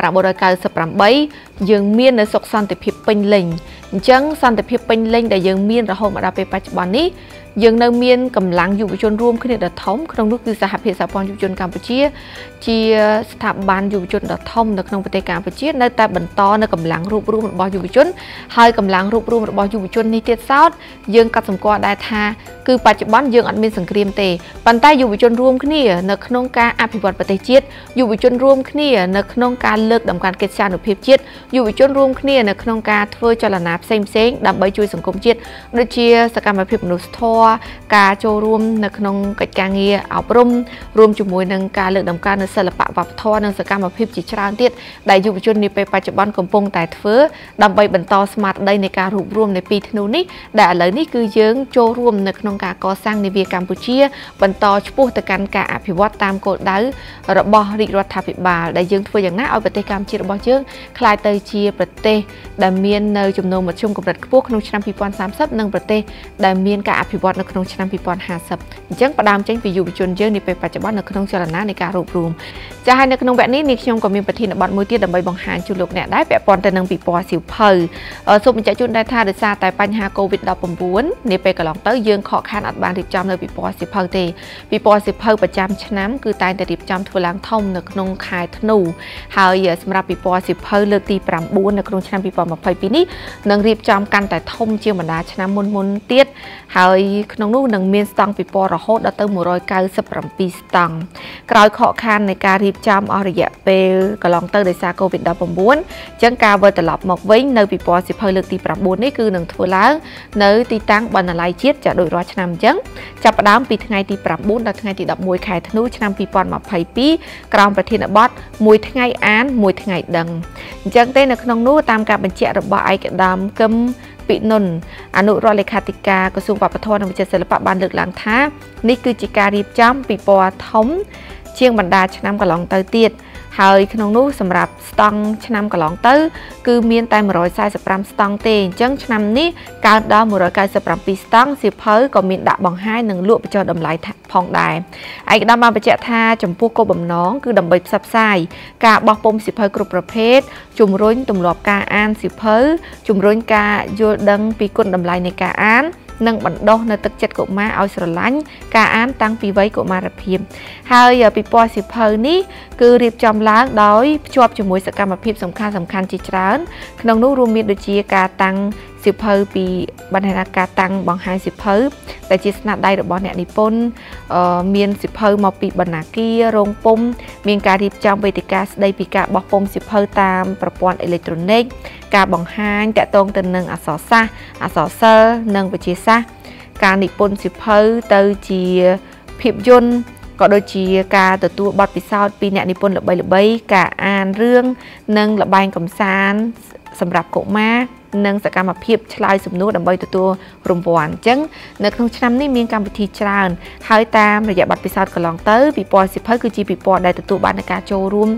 1998យើងមាននៅសុខសន្តិភាពពេញលេញអញ្ចឹងសន្តិភាពពេញលេញដែលយើងមានរហូតមកដល់ពេលបច្ចុប្បន្ននេះយើងនៅមានកម្លាំងយុវជនរួមគ្នាដ៏ធំក្នុងនោះគឺសហភាពសហព័ន្ធយុវជនកម្ពុជាជាស្ថាប័នយុវជនដ៏ធំនៅក្នុងប្រទេសកម្ពុជានៅតែបន្តនៅកម្លាំងរួបរวมរបស់យុវជនហើយកម្លាំងរួបរวมរបស់យុវជននេះទៀតសោតយើងកត់សម្គាល់ដែរថាគឺបច្ចុប្បន្នយើងអត់មានសង្គ្រាមទេប៉ុន្តែយុវជនរួមគ្នានៅក្នុងការអភិវឌ្ឍប្រទេសជាតិយុវជនរួមគ្នានៅក្នុងការលើកតម្កើងកិត្យានុភាពជាតិយុវជនរួមគ្នានៅក្នុងការធ្វើចលនាផ្សេងៗដើម្បីជួយសង្គមជាតិដូចជាសកម្មភាពមនុស្សធម៌ការចូលរួមនៅក្នុងកិច្ចការងារអប់រំរួមជាមួយនឹងការលើកតម្កើងនៅសិល្បៈវប្បធម៌និងសកម្មភាពជាច្រើនទៀតដែលយុវជននាពេលបច្ចុប្បន្នកំពុងតែធ្វើដើម្បីបន្តស្មារតីនៃការរួបរวมនៃ2ធ្នូនេះដែលឥឡូវនេះគឺយើងចូលរួមនៅក្នុងការកសាងនាវាកម្ពុជាបន្តឆ្ពោះទៅកាន់ការអភិវឌ្ឍតាមគោលដៅរបស់រាជរដ្ឋាភិបាលដែលយើងធ្វើយ៉ាងណាឲ្យប្រទេសកម្ពុជារបស់យើងក្លាយទៅជាប្រទេសដែលមាននៅចំណូលមធ្យមកម្រិតខ្ពស់ក្នុងឆ្នាំ2030និងប្រទេសដែលមានការអភិវឌ្ឍនៅក្នុងឆ្នាំ2050អញ្ចឹងផ្ដើមចេញពីយុវជនយើងនាពេលបច្ចុប្បន្ននៅក្នុងចលនានៃការរួបរวมចា៎ហើយនៅក្នុងវគ្គនេះនាងខ្ញុំក៏មានប្រធានបទមួយទៀតដើម្បីបង្ហាញជូនលោកអ្នកដែរពាក់ព័ន្ធទៅនឹងពិព័រណ៍សៀវភៅសូមបញ្ជាក់ជូនដែរថាដោយសារតែបញ្ហា COVID-19 នាពេលកន្លងទៅយើងខកខានអត់បានរៀបចំនៅពិព័រណ៍សៀវភៅទេពិព័រណ៍សៀវភៅប្រចាំឆ្នាំគឺតែងតែរៀបចំធ្វើឡើងធំនៅក្នុងខែធ្នូហើយសម្រាប់ពិព័រណ៍សៀវភៅលើកទី9នៅក្នុងឆ្នាំ2022នេះនឹងរៀបចំកាន់តែធំជាងបណ្ដាឆ្នាំមុនទៀតហើយក្នុងនោះនឹងមានស្តង់ពិព័រណ៍រហូតដល់ទៅ197ស្តង់ក្រោយខកខាននៃការរៀបចំអស់រយៈពេលកន្លងទៅដោយសារ COVID-19 អញ្ចឹងការវិលត្រឡប់មកវិញនៅពិព័រណ៍សៀវភៅលើកទី9នេះគឺនឹងធ្វើឡើងនៅទីតាំងបណ្ណាល័យជាតិចាដូចរាល់ឆ្នាំអញ្ចឹងចាប់ផ្ដើមពីថ្ងៃទី9ដល់ថ្ងៃទី11ខែធ្នូឆ្នាំ2022ក្រោមប្រធានបទមួយថ្ងៃអានមួយថ្ងៃដឹងអញ្ចឹងទេនៅក្នុងនោះតាមការបញ្ជាក់របស់ឯកឧត្តមកឹមពិនុនអនុរដ្ឋលេខាធិការក្រសួងវប្បធម៌និងវិចិត្រសិល្បៈបានលើកឡើងថានេះគឺជាការរៀបចំពិព័រណ៍ធំជាងបណ្ដាឆ្នាំកន្លងទៅទៀតហើយក្នុងនោះសម្រាប់ស្តង់ឆ្នាំកន្លងទៅគឺមានតែ145ស្តង់ទេអញ្ចឹងឆ្នាំនេះកើនដល់197ស្តង់សៀវភៅក៏មានដាក់បង្ហាញនិងលក់បញ្ចុះតម្លៃផងដែរឯកឧត្តមបានបញ្ជាក់ថាចំពោះគោលបំណងគឺដើម្បីផ្សព្វផ្សាយការបោះពុម្ពសៀវភៅគ្រប់ប្រភេទជំរុញទម្លាប់ការអានសៀវភៅជំរុញការយល់ដឹងពីគុណតម្លៃនៃការអាននិងបណ្ដុះនៅទឹកចិត្តកុមារឲ្យស្រឡាញ់ការអានតាំងពីវ័យកុមារភាពហើយពិព័រណ៍សៀវភៅនេះគឺរៀបចំឡើងដោយភ្ជាប់ជាមួយសកម្មភាពសំខាន់ជាច្រើនក្នុងនោះរួមមានដូចជាការតាំងសៀវភៅពីបណ្ណាការតាំងបង្ហាញសៀវភៅដែលជាស្នាដៃរបស់អ្នកនិពន្ធមានសៀវភៅមកពីបណ្ណាគាររោងពុម្ពមានការរៀបចំវេទិកាស្ដីពីការបោះពុម្ពសៀវភៅតាមប្រព័ន្ធអេឡិចត្រូនិកការបង្ហាញតាក់ទងទៅនឹងអក្សរសាស្ត្រអក្សរសិល្ប៍និងវិទ្យាសាស្ត្រការនិពន្ធសៀវភៅទៅជាភាពយន្តក៏ដូចជាការទទួលបទពិសោធន៍ពីអ្នកនិពន្ធល្បីៗការអានរឿងនិងល្បែងកម្សាន្តសម្រាប់កុមារនិងសកម្មភាពឆ្លើយសំណួរដើម្បីទទួលរង្វាន់អញ្ចឹងនៅក្នុងឆ្នាំនេះមានកម្មវិធីច្រើនហើយតាមរយៈបទពិសោធន៍កន្លងទៅពិព័រណ៍សៀវភៅគឺជាពិព័រណ៍ដែលទទួលបានការចូលរួម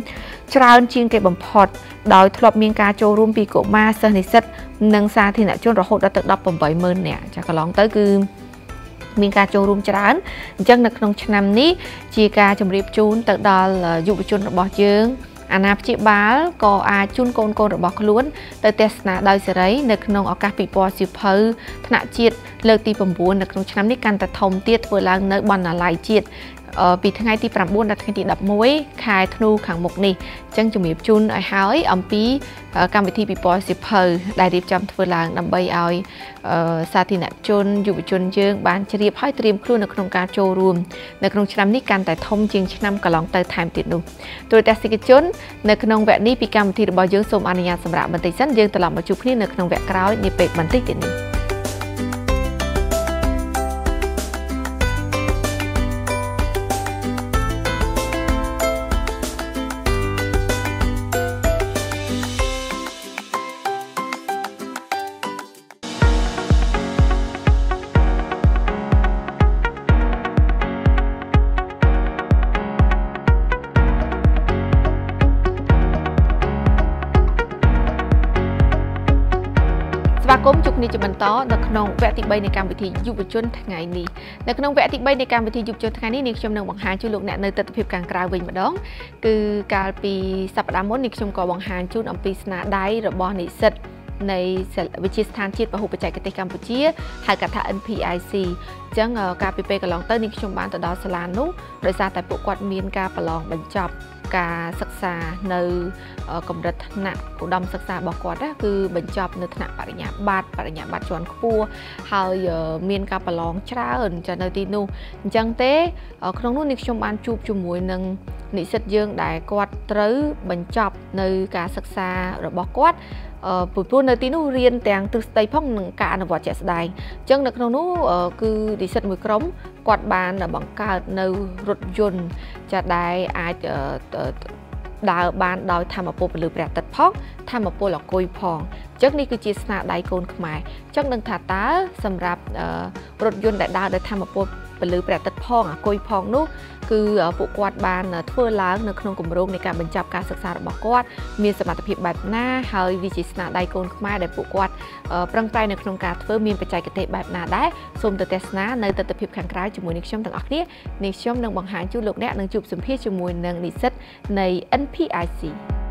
ច្រើនជាងគេបំផុតដោយធ្លាប់មានការចូលរួមពីកុមារសិស្សនិស្សិតនិងសាធារណជនរហូតដល់ទៅ 18,000 នាក់ចាកន្លងទៅគឺមានការចូលរួមច្រើនអញ្ចឹងនៅក្នុងឆ្នាំនេះជាការជម្រាបជូនទៅដល់យុវជនរបស់យើងអាណាព្យាបាលក៏អាចជូនកូនរបស់ខ្លួនទៅទស្សនាដោយសេរីនៅក្នុងឱកាសពិព័រណ៍សៀវភៅថ្នាក់ជាតិលើកទី 9 នៅក្នុងឆ្នាំនេះកាន់តែធំទៀតធ្វើឡើងនៅបណ្ណាល័យជាតិពីថ្ងៃទី 9 ដល់ថ្ងៃទី 11 ខែធ្នូខាងមុខនេះអញ្ចឹងជំរាបជូនឲ្យហើយអំពីកម្មវិធីពិព័រណ៍សៀវភៅដែលរៀបចំធ្វើឡើងដើម្បីឲ្យសាធារណជនយុវជនយើងបានជ្រាបហើយត្រៀមខ្លួននៅក្នុងការចូលរួមនៅក្នុងឆ្នាំនេះកាន់តែធំជាងឆ្នាំកន្លងទៅថែមទៀតនោះទូរទស្សនិកជននៅក្នុងវគ្គនេះពីកម្មវិធីរបស់យើងសូមអនុញ្ញាតសម្រាប់បន្តិចសិនយើងត្រឡប់មកជួបគ្នានៅក្នុងវគ្គក្រោយនាពេលបន្តិចទៀតនេះស្វាគមន៍ជួបគ្នាជាបន្តនៅក្នុងវគ្គទី 3 នៃកម្មវិធីយុវជនថ្ងៃនេះនៅក្នុងវគ្គទី 3 នៃកម្មវិធីយុវជនថ្ងៃនេះនាងខ្ញុំនឹងបង្ហាញជូនលោកអ្នកនៅទស្សនវិជ្ជាខាងក្រៅវិញម្ដងគឺកាលពីសប្តាហ៍មុននាងខ្ញុំក៏បង្ហាញជូនអំពីស្នាដៃរបស់និស្សិតនៃវិទ្យាស្ថានជាតិពហុបច្ចេកទេសកម្ពុជាហៅកាត់ថា NPIC អញ្ចឹងកាលពីពេលកន្លងទៅនាងខ្ញុំបានទៅដល់សាលានោះដោយសារតែពួកគាត់មានការប្រឡងបញ្ចប់ការសិក្សានៅកម្រិតថ្នាក់ឧត្តមសិក្សារបស់គាត់គឺបញ្ចប់នៅថ្នាក់បរិញ្ញាបត្រជាន់ខ្ពស់ហើយមានការប្រឡងច្រើនចានៅទីនោះអញ្ចឹងទេក្នុងនោះនាងខ្ញុំបានជួបជាមួយនឹងនិស្សិតយើងដែលគាត់ត្រូវបញ្ចប់នៅការសិក្សារបស់គាត់ព្រោះនៅទីនោះរៀនទាំងទ្រឹស្ដីផងនិងការអនុវត្តជាក់ស្ដែងអញ្ចឹងនៅក្នុងនោះគឺនិស្សិតមួយក្រុមគាត់បានបង្កើតនៅរថយន្តចាដែលអាចដើរបានដោយថាមពលពន្លឺព្រះអាទិត្យផងថាមពលអគុយផងអញ្ចឹងនេះគឺជាស្នាដៃកូនខ្មែរអញ្ចឹងនឹងថាតើសម្រាប់រថយន្តដែលដើរដោយថាមពលពលឺព្រះអាទិត្យផងអគុយផងនោះគឺពួកគាត់បានធ្វើឡើងនៅក្នុងគម្រោងនៃការបញ្ចប់ការសិក្សារបស់គាត់មានសមត្ថភាពបែបណាហើយវាជាស្នាដៃកូនខ្មែរដែលពួកគាត់ប្រឹងប្រែងនៅក្នុងការធ្វើមានបច្ចេកទេសបែបណាដែរសូមទៅទស្សនានៅទស្សនវិជ្ជាខាងក្រៅជាមួយនឹងខ្ញុំទាំងអស់គ្នានេះខ្ញុំនឹងបង្ហាញជូនលោកអ្នកនឹងជួបសម្ភាសជាមួយនឹងនិស្សិតនៃ NPIC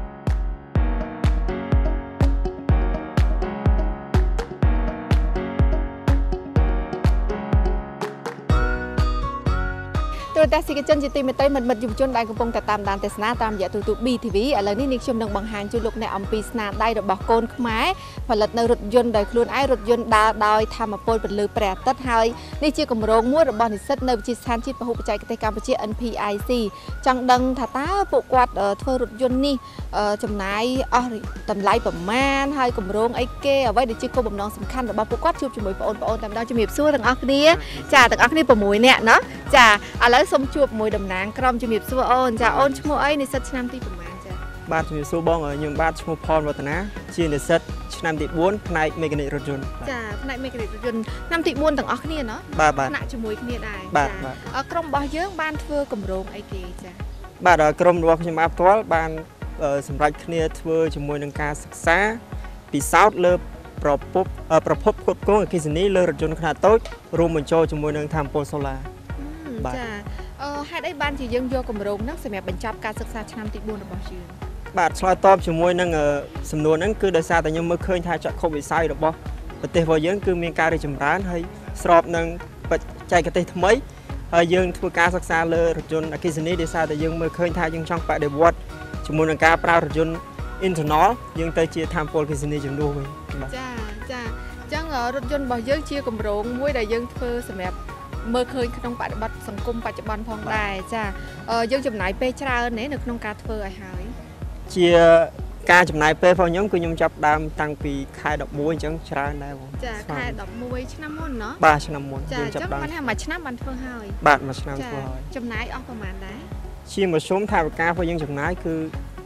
ទូរទស្សនិកជនជាទីមេត្រីមិត្តយុវជនដែលកំពុងតែតាមដានទស្សនាតាមរយៈទូរទស្សន៍ BTV ឥឡូវនេះនាងខ្ញុំនឹងបង្ហាញជូនលោកអ្នកអំពីស្នាដៃរបស់កូនខ្មែរផលិតនៅរថយន្តដោយខ្លួនឯងរថយន្តដើរដោយថាមពលពន្លឺព្រះអាទិត្យហើយនេះជាគម្រោងមួយរបស់និស្សិតនៅវិទ្យាស្ថានជាតិពហុបច្ចេកទេសកម្ពុជា NPIC ចង់ដឹងថាតើពួកគាត់ធ្វើរថយន្តនេះចំណាយអស់តម្លៃប្រមាណហើយគម្រោងអីគេអ្វីដែលជាគោលបំណងសំខាន់របស់ពួកគាត់ជួបជាមួយបងប្អូនតែម្ដងជំរាបសួរទាំងអស់គ្នាចាទាំងអស់គ្នា6នាក់ណាចាឥឡូវសូមជួបមួយតំណាងក្រុមជំរាបសួរអូនចាអូនឈ្មោះអីនិស្សិតឆ្នាំទីប្រមាណចាបាទជំរាបសួរបងខ្ញុំបាទឈ្មោះផនវឌ្ឍនាជានិស្សិតឆ្នាំទី4ផ្នែកមេកានិករថយន្តចាផ្នែកមេកានិករថយន្តឆ្នាំទី4ទាំងអស់គ្នាណាបាទថ្នាក់ជាមួយគ្នាដែរបាទក្រុមរបស់យើងបានធ្វើគម្រោងអីគេចាបាទក្រុមរបស់ខ្ញុំផ្ទាល់បានសម្រេចគ្នាធ្វើជាមួយនឹងការសិក្សាពិសោធន៍លើប្រភពផ្គត់ផ្គង់អគ្គិសនីលើរថយន្តខ្នាតតូចរួមបញ្ចូលជាមួយនឹងថាមពលសូឡាចាហេតុអីបានជាយើងយកគម្រោងហ្នឹងសម្រាប់បញ្ចប់ការសិក្សាឆ្នាំទី4របស់យើងបាទឆ្លើយតបជាមួយនឹងសំណួរហ្នឹងគឺដោយសារតែខ្ញុំមើលឃើញថាចក្ខុវិស័យរបស់ប្រទេសរបស់យើងគឺមានការរីកចម្រើនហើយស្របនឹងបច្ចេកទេសថ្មីហើយយើងធ្វើការសិក្សាលើរថយន្តអគ្គិសនីដោយសារតែយើងមើលឃើញថាយើងចង់បដិវត្តជាមួយនឹងការប្រើរថយន្ត internal យើងទៅជាថាមពលអគ្គិសនីជំនួសវិញចាអញ្ចឹងរថយន្តរបស់យើងជាគម្រោងមួយដែលយើងធ្វើសម្រាប់មើលឃើញក្នុងបរិបទសង្គមបច្ចុប្បន្នផងដែរចាយើងចំណាយពេលច្រើនណាស់នៅក្នុងការធ្វើឲ្យហើយជាការចំណាយពេលរបស់ខ្ញុំគឺខ្ញុំចាប់ដើមតាំងពីខែ11អញ្ចឹងច្រើនដែរបងចាខែ11ឆ្នាំមុនណាបាទឆ្នាំមុនយើងចាប់ដើមចាមួយឆ្នាំបានធ្វើហើយបាទមួយឆ្នាំធ្វើហើយចំណាយអស់ប្រហែលដែរជាមធ្យមថវិការបស់យើងចំណាយគឺ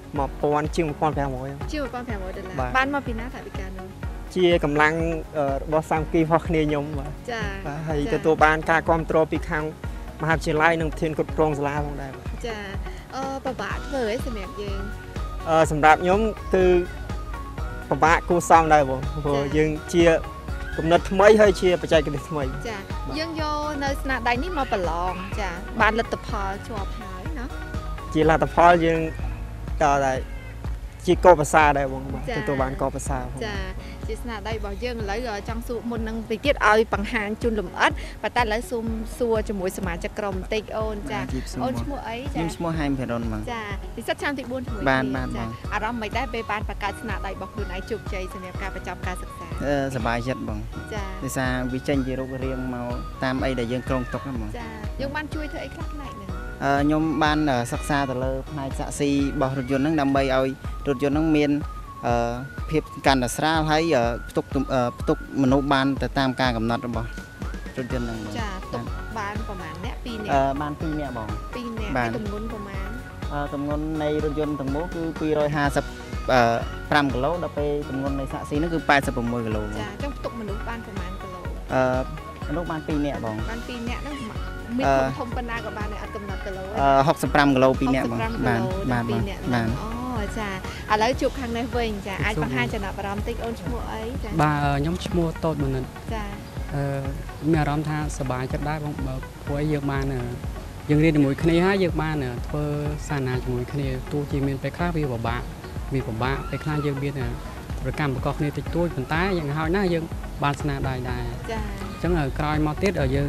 1000ជាង 1500ជាង$1,500បានមកពីណាថវិកានោះជាកម្លាំងរបស់សាមគ្គីរបស់គ្នាខ្ញុំបាទចាហើយទទួលបានការគ្រប់គ្រងពីខាងមហាវិទ្យាល័យនិងប្រធានគ្រប់គ្រងសាលាផងដែរចាពិបាកធ្វើអីសម្រាប់យើងសម្រាប់ខ្ញុំគឺពិបាកគួរសមដែរបងព្រោះយើងជាគំនិតថ្មីហើយជាបច្ចេកទេសថ្មីចាយើងយកនៅស្នាដៃនេះមកប្រឡងចាបានលទ្ធផលជាប់ហើយណាជាលទ្ធផលយើងតតែជាកោភាសាដែរបងទទួលបានកោភាសាចាជាស្នាដៃរបស់យើងឥឡូវចង់សួរមុននឹងទៅទៀតឲ្យបង្ហាញជូនលម្អិតប៉ុន្តែឥឡូវសូមសួរជាមួយសមាជិកក្រុមបន្តិចអូនចាអូនឈ្មោះអីចាខ្ញុំឈ្មោះហែមភិរុនបងចានិស្សិតឆ្នាំទី4ជាមួយបានចាអារម្មណ៍មិនដែរពេលបានបង្កើតស្នាដៃរបស់ខ្លួនឯងជោគជ័យសម្រាប់ការបញ្ចប់ការសិក្សាសប្បាយចិត្តបងចាដោយសារវាចេញជារូបរាងមកតាមអីដែលយើងគ្រោងទុកហ្នឹងបងចាយើងបានជួយធ្វើអីខ្លះផ្នែកហ្នឹងខ្ញុំបានសិក្សាទៅលើផ្នែកសាក់ស៊ីរបស់រថយន្តហ្នឹងដើម្បីឲ្យរថយន្តហ្នឹងមានភាពកាន់តែស្រាលហើយផ្ទុកមនុស្សបានទៅតាមការកំណត់របស់រថយន្តហ្នឹងចាផ្ទុកបានប្រហែលអ្នក2នាក់បាន2នាក់បង 2នាក់ទម្ងន់ប្រហែលទម្ងន់នៃរថយន្តទាំងមូលគឺ255គីឡូដល់ពេលទម្ងន់នៃសាក់ស៊ីហ្នឹងគឺ86គីឡូចាអញ្ចឹងផ្ទុកមនុស្សបានប្រហែលគីឡូមនុស្សបាន2នាក់បងបាន2នាក់ហ្នឹងមានធំប៉ុណ្ណាក៏បានអត់កំណត់គីឡូ 65គីឡូ2នាក់បងបានអូចាឥឡូវជួបខាងនេះវិញចាអាចបង្ហាញចំណាប់អារម្មណ៍តិចអូនឈ្មោះអីចាបាទខ្ញុំឈ្មោះតូតមនិតចាមានអារម្មណ៍ថាសប្បាយចិត្តដែរបងព្រោះយើងបានយើងរៀនជាមួយគ្នាហើយយើងបានធ្វើសាសនាជាមួយគ្នាទោះជាមានពេលខ្លះវាពិបាកពេលខ្លះយើងមានប្រកម្មប្រកបគ្នាតិចតួចប៉ុន្តែយ៉ាងហោចណាស់យើងបានស្នាដៃដែរចាអញ្ចឹងក្រោយមកទៀតយើង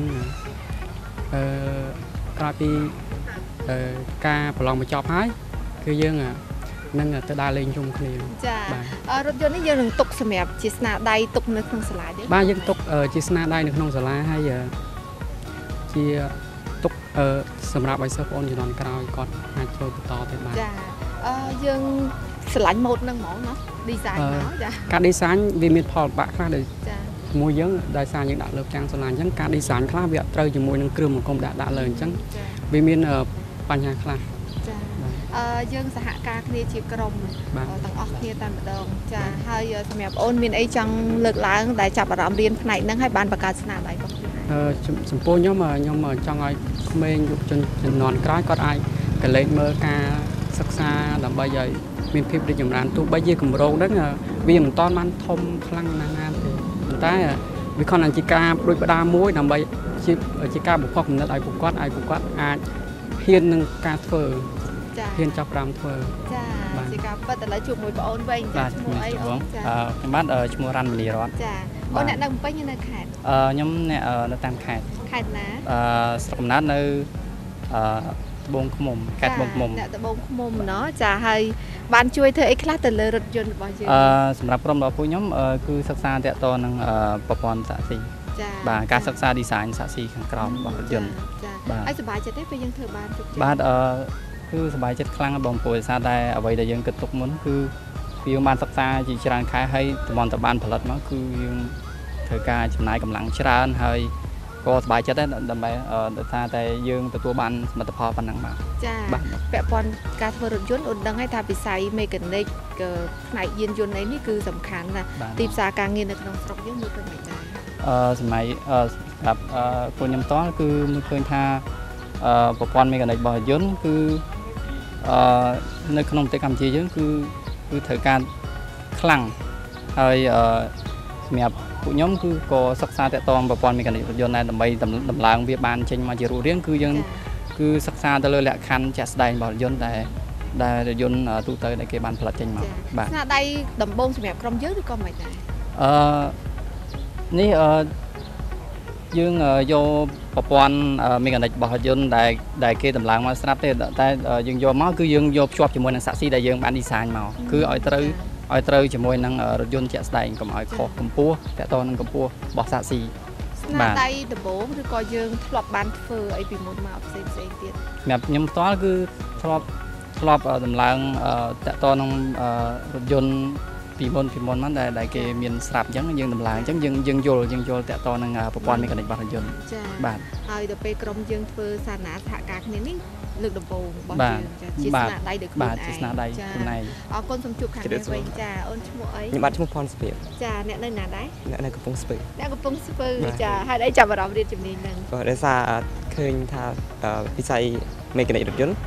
ក្រោយពីការប្រឡងបញ្ចប់ហើយគឺយើងនឹងទៅដើរលេងជុំគ្នាចារថយន្តនេះយើងនឹងទុកសម្រាប់ជាស្នាដៃទុកនៅក្នុងសាលាទេបាទយើងទុកជាស្នាដៃនៅក្នុងសាលាហើយជាទុកសម្រាប់ឲ្យសិស្សបងជំនាន់ក្រោយគាត់អាចធ្វើបន្តទៅបានចាយើងឆ្លាញ់ម៉ូដនឹងហ្មងណា design មកចាការ design វាមានផលបាក់ខ្លះដូចចាជាមួយយើងដោយសារយើងដាក់លើផ្ទាំងសូឡាអញ្ចឹងការ design ខ្លះវាអត់ត្រូវជាមួយនឹងគ្រឿងបង្គុំដាក់លើអញ្ចឹងវាមានបញ្ហាខ្លះចាយើងសហការគ្នាជាក្រុមទាំងអស់គ្នាតែម្ដងចាហើយសម្រាប់អូនមានអីចង់លើកឡើងដែលចាប់អារម្មណ៍រៀនផ្នែកហ្នឹងហើយបានបង្កើតស្នាដៃរបស់ខ្លួនចំពោះខ្ញុំចង់ឲ្យក្មេងយុវជនជំនាន់ក្រោយគាត់អាចកលែងមើលការសិក្សាដើម្បីឲ្យមានភាពរីកចម្រើនទោះបីជាគម្រោងហ្នឹងវាមិនតាន់បានធំខ្លាំងណាស់ទេប៉ុន្តែវាគ្រាន់តែជាការដូចផ្ដាំមួយដើម្បីជាការបំផុសគំនិតឲ្យពួកគាត់អាចហ៊ាននឹងការធ្វើហ៊ានចាប់ផ្ដើមធ្វើចាជាការពិតឥឡូវជួបមួយបងអូនវិញចាឈ្មោះអីអូនចាខ្ញុំបាទឈ្មោះរ៉ាន់មនីរតចាអូនអ្នកនៅភ្នំពេញនៅខេត្តខ្ញុំអ្នកនៅតាមខេត្តណាស្រុកកំណើតនៅត្បូងឃ្មុំខេត្តត្បូងឃ្មុំអ្នកត្បូងឃ្មុំណោះចាហើយបានជួយធ្វើអីខ្លះទៅលើរថយន្តរបស់យើងសម្រាប់ក្រុមរបស់ពួកខ្ញុំគឺសិក្សាតាក់ទងនឹងប្រព័ន្ធសាក់ស៊ីចាបាទការសិក្សា design សាក់ស៊ីខាងក្រោមរបស់រថយន្តចាហើយសប្បាយចិត្តទេពេលយើងធ្វើបានជោគជ័យបាទគឺសប្បាយចិត្តខ្លាំងបងប្អូនដោយសារតែអ្វីដែលយើងគិតទុកមុនគឺយើងបានសិក្សាជាច្រើនខែហើយតំបន់តបានផលិតមកគឺយើងធ្វើការចំណាយកម្លាំងច្រើនហើយក៏សប្បាយចិត្តដែរដើម្បីដោយសារតែយើងទទួលបានសមិទ្ធផលប៉ុណ្ណឹងមកចាពាក់ព័ន្ធការធ្វើរថយន្តអូនដឹងហើយថាវិស័យ mechanic ផ្នែកយានយន្តនេះគឺសំខាន់ណាស់ទីផ្សារការងារនៅក្នុងស្រុកយើងមើលឃើញមិនដែរសម័យសម្រាប់ពួកខ្ញុំតគឺមើលឃើញថាប្រព័ន្ធ mechanic របស់យន្តគឺនៅក្នុងប្រទេសកម្ពុជាយើងគឺត្រូវការខ្លាំងហើយសម្រាប់ពួកខ្ញុំគឺក៏សិក្សាតាក់ទងប្រព័ន្ធ mechanic រថយន្តដែរដើម្បីតម្លើងវាបានចេញមកជារូបរាងគឺយើងគឺសិក្សាទៅលើលក្ខខណ្ឌជាក់ស្ដែងរបស់រថយន្តដែលរថយន្តទូទៅដែលគេបានផលិតចេញមកបាទស្នាដៃដំបូងសម្រាប់ក្រុមយើងឬក៏មិនដែរនេះយើងយកប្រព័ន្ធ mechanic របស់រថយន្តដែលគេតម្លើងមកស្រាប់ទេតែយើងយកមកគឺយើងយកភ្ជាប់ជាមួយនឹងសាក់ស៊ីដែលយើងបាន design មកគឺឲ្យត្រូវជាមួយនឹងរថយន្តជាក់ស្ដែងកុំឲ្យខុសកម្ពស់តាក់ទងនឹងកម្ពស់របស់សាក់ស៊ីស្នាដៃដំបូងឬក៏យើងធ្លាប់បានធ្វើអីពីមុនមកផ្សេងទៀតសម្រាប់ខ្ញុំផ្ទាល់គឺធ្លាប់តម្លើងតាក់ទងនឹងរថយន្តពីមុនហ្នឹងដែលគេមានស្រាប់អញ្ចឹងយើងតម្លើងអញ្ចឹងយើងយល់តាក់ទងនឹងប្រព័ន្ធ mechanic របស់រថយន្តបាទហើយដល់ពេលក្រុមយើងធ្វើសាសនាសហការគ្នានេះលើកដំបូងរបស់យើងជាស្នាដៃដោយខ្លួនឯងជាស្នាដៃខ្លួនឯងអរគុណសូមជួបខាងនេះវិញចាអូនឈ្មោះអីខ្ញុំបាទឈ្មោះផនស្ពៀបចាអ្នកនៅណាដែរអ្នកនៅកំពង់ស្ពឺអ្នកកំពង់ស្ពឺចាហេតុអីចាប់អារម្មណ៍រៀនជំនាញហ្នឹងក៏ដោយសារឃើញថាវិស័យ mechanic រថយន្ត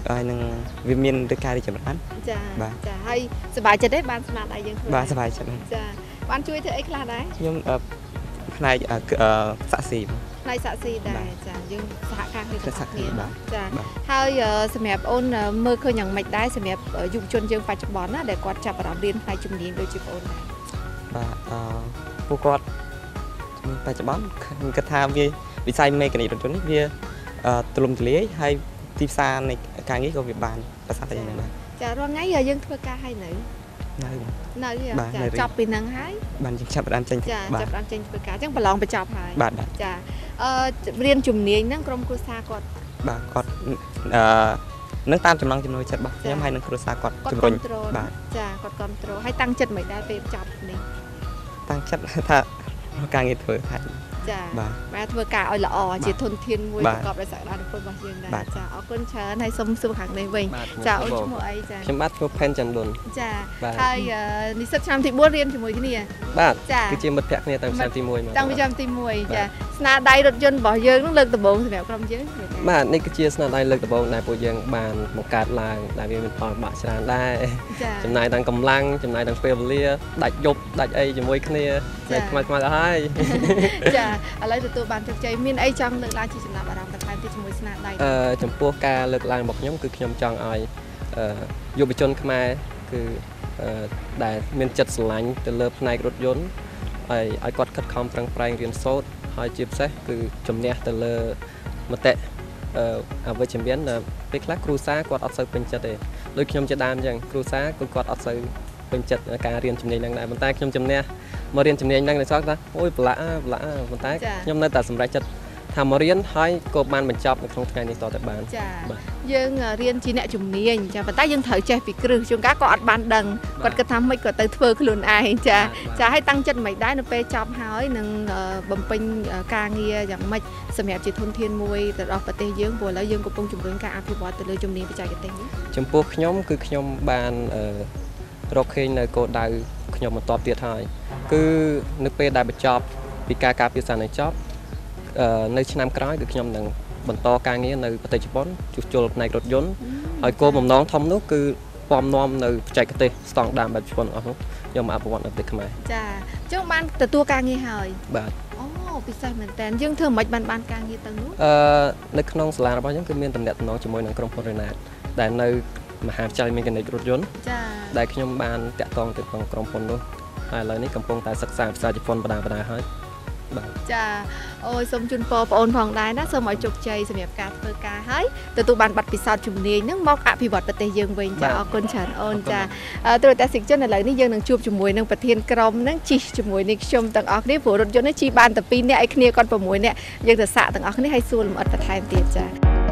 ហើយនឹងវាមានទៅការរីចម្រើនចាចាហើយសប្បាយចិត្តទេបានស្នាដៃយើងធ្វើបាទសប្បាយចិត្តចាបានជួយធ្វើអីខ្លះដែរខ្ញុំផ្នែកសាក់ស៊ីផ្នែកសាក់ស៊ីដែរចាយើងសហការគ្នាចាហើយសម្រាប់អូនមើលឃើញយ៉ាងម៉េចដែរសម្រាប់យុវជនយើងបច្ចុប្បន្នណាដែលគាត់ចាប់អារម្មណ៍រៀនផ្នែកជំនាញដូចជាបងអូនដែរបាទពួកគាត់បច្ចុប្បន្នគាត់ថាវាវិស័យមេកានិករថយន្តនេះវាទូលំទូលាយហើយទីផ្សារនៃការងារក៏វាបានប្រសើរយ៉ាងណាចារាល់ថ្ងៃយើងធ្វើការហើយនៅចាចប់ពីហ្នឹងហើយបានយើងចាប់បានចេញចាចាប់បានចេញធ្វើការអញ្ចឹងប្រឡងបញ្ចប់ហើយបាទចារៀនជំនាញហ្នឹងក្រុមគ្រួសារគាត់បាទគាត់នឹងតាមចំណង់ចំណូលចិត្តរបស់ខ្ញុំហើយនឹងគ្រួសារគាត់ជំរុញបាទចាគាត់គ្រប់គ្រងហើយតាំងចិត្តមិនដែរពេលចប់នេះតាំងចិត្តថាការងារធ្វើថាចាបាទធ្វើការឲ្យល្អជាធនធានមួយប្រកបដោយសក្តានុពលរបស់យើងដែរចាអរគុណច្រើនហើយសូមសួរខាងនេះវិញចាអូនឈ្មោះអីចាខ្ញុំបាទឈ្មោះផែនច័ន្ទលុនចាហើយនិស្សិតឆ្នាំទី4រៀនជាមួយគ្នាបាទគឺជាមិត្តភក្តិគ្នាតាំងពីឆ្នាំទី1មកតាំងពីឆ្នាំទី1ចាស្នាដៃរថយន្តរបស់យើងនឹងលើកដំបូងសម្រាប់ក្រុមយើងបាទនេះគឺជាស្នាដៃលើកដំបូងដែលពួកយើងបានបង្កើតឡើងដែលវាមានផលបាក់ច្រើនដែរចំណាយទាំងកម្លាំងចំណាយទាំងពេលវេលាដាច់យប់ដាច់អីជាមួយគ្នាតែខ្មៅៗទៅហើយចាឥឡូវទទួលបានជោគជ័យមានអីចង់លើកឡើងជាចំណាប់អារម្មណ៍បន្ថែមទៀតជាមួយស្នាដៃចំពោះការលើកឡើងរបស់ខ្ញុំគឺខ្ញុំចង់ឲ្យយុវជនខ្មែរគឺដែលមានចិត្តស្រឡាញ់ទៅលើផ្នែករថយន្តឲ្យគាត់ខិតខំប្រឹងប្រែងរៀនសូត្រហើយជាពិសេសគឺជំនះទៅលើមតិអវិជ្ជមានពេលខ្លះគ្រូសាគាត់អត់សូវពេញចិត្តទេដូចខ្ញុំជាដើមអញ្ចឹងគ្រូសាគឺគាត់អត់សូវពេញចិត្តការរៀនជំនាញហ្នឹងដែរប៉ុន្តែខ្ញុំជំនះមករៀនជំនាញហ្នឹងតែសោះថាអូយប្រឡាក់ប៉ុន្តែខ្ញុំនៅតែសម្រេចចិត្តថាមករៀនហើយក៏បានបញ្ចប់នៅក្នុងថ្ងៃនេះតទៅបានចាយើងរៀនជាអ្នកជំនាញចាប៉ុន្តែយើងត្រូវចេះពីគ្រឹះជួនកាលក៏អត់បានដឹងគាត់គិតថាមិនក៏ទៅធ្វើខ្លួនឯងចាឲ្យតាំងចិត្តមិនដែរនៅពេលចប់ហើយនឹងបំពេញការងារយ៉ាងម៉េចសម្រាប់ជាធនធានមួយទៅដល់ប្រទេសយើងព្រោះឥឡូវយើងកំពុងជំរុញការអភិវឌ្ឍទៅលើជំនាញបច្ចេកទេសនេះចំពោះខ្ញុំគឺខ្ញុំបានរកឃើញនៅគោលដៅខ្ញុំបន្តទៀតហើយគឺនៅពេលដែលបញ្ចប់ពីការការពារសារនៅចប់នៅឆ្នាំក្រោយគឺខ្ញុំនឹងបន្តការងារនៅប្រទេសជប៉ុនជួសជុលផ្នែករថយន្តហើយគោលបំណងធំនោះគឺពំនាំនៅបច្ចេកទេសស្តង់ដារបែបជប៉ុនអស់នោះយកមកអភិវឌ្ឍនៅប្រទេសខ្មែរចាអញ្ចឹងបានទទួលការងារហើយបាទអូពិសេសមែនតើយើងធ្វើមិនបានការងារទៅនោះនៅក្នុងសាលារបស់យើងគឺមានតំណែងជាមួយនឹងក្រុមហ៊ុន Renat ដែលនៅមហាវិទ្យាល័យមេកានិករថយន្តចាដែលខ្ញុំបានតាក់ទងទៅក្នុងក្រុមហ៊ុននោះហើយឥឡូវនេះកំពុងតែសិក្សាភាសាជប៉ុនបណ្ដាហើយបាទចាអូយសូមជូនពរបងអូនផងដែរណាសូមឲ្យជោគជ័យសម្រាប់ការធ្វើការហើយទទួលបានបទពិសោធន៍ជំនាញហ្នឹងមកអភិវឌ្ឍប្រទេសយើងវិញចាអរគុណច្រើនអូនចាទូរទស្សនិកជនឥឡូវនេះយើងនឹងជួបជាមួយនឹងប្រធានក្រុមហ្នឹងជិះជាមួយនេះខ្ញុំទាំងអស់គ្នាព្រោះរថយន្តនេះជិះបានតែ2នាក់ឯគ្នាគាត់6នាក់យើងទៅសាកទាំងអស់គ្នាហើយសួរលម្អិតបន្ថែមទៀតចា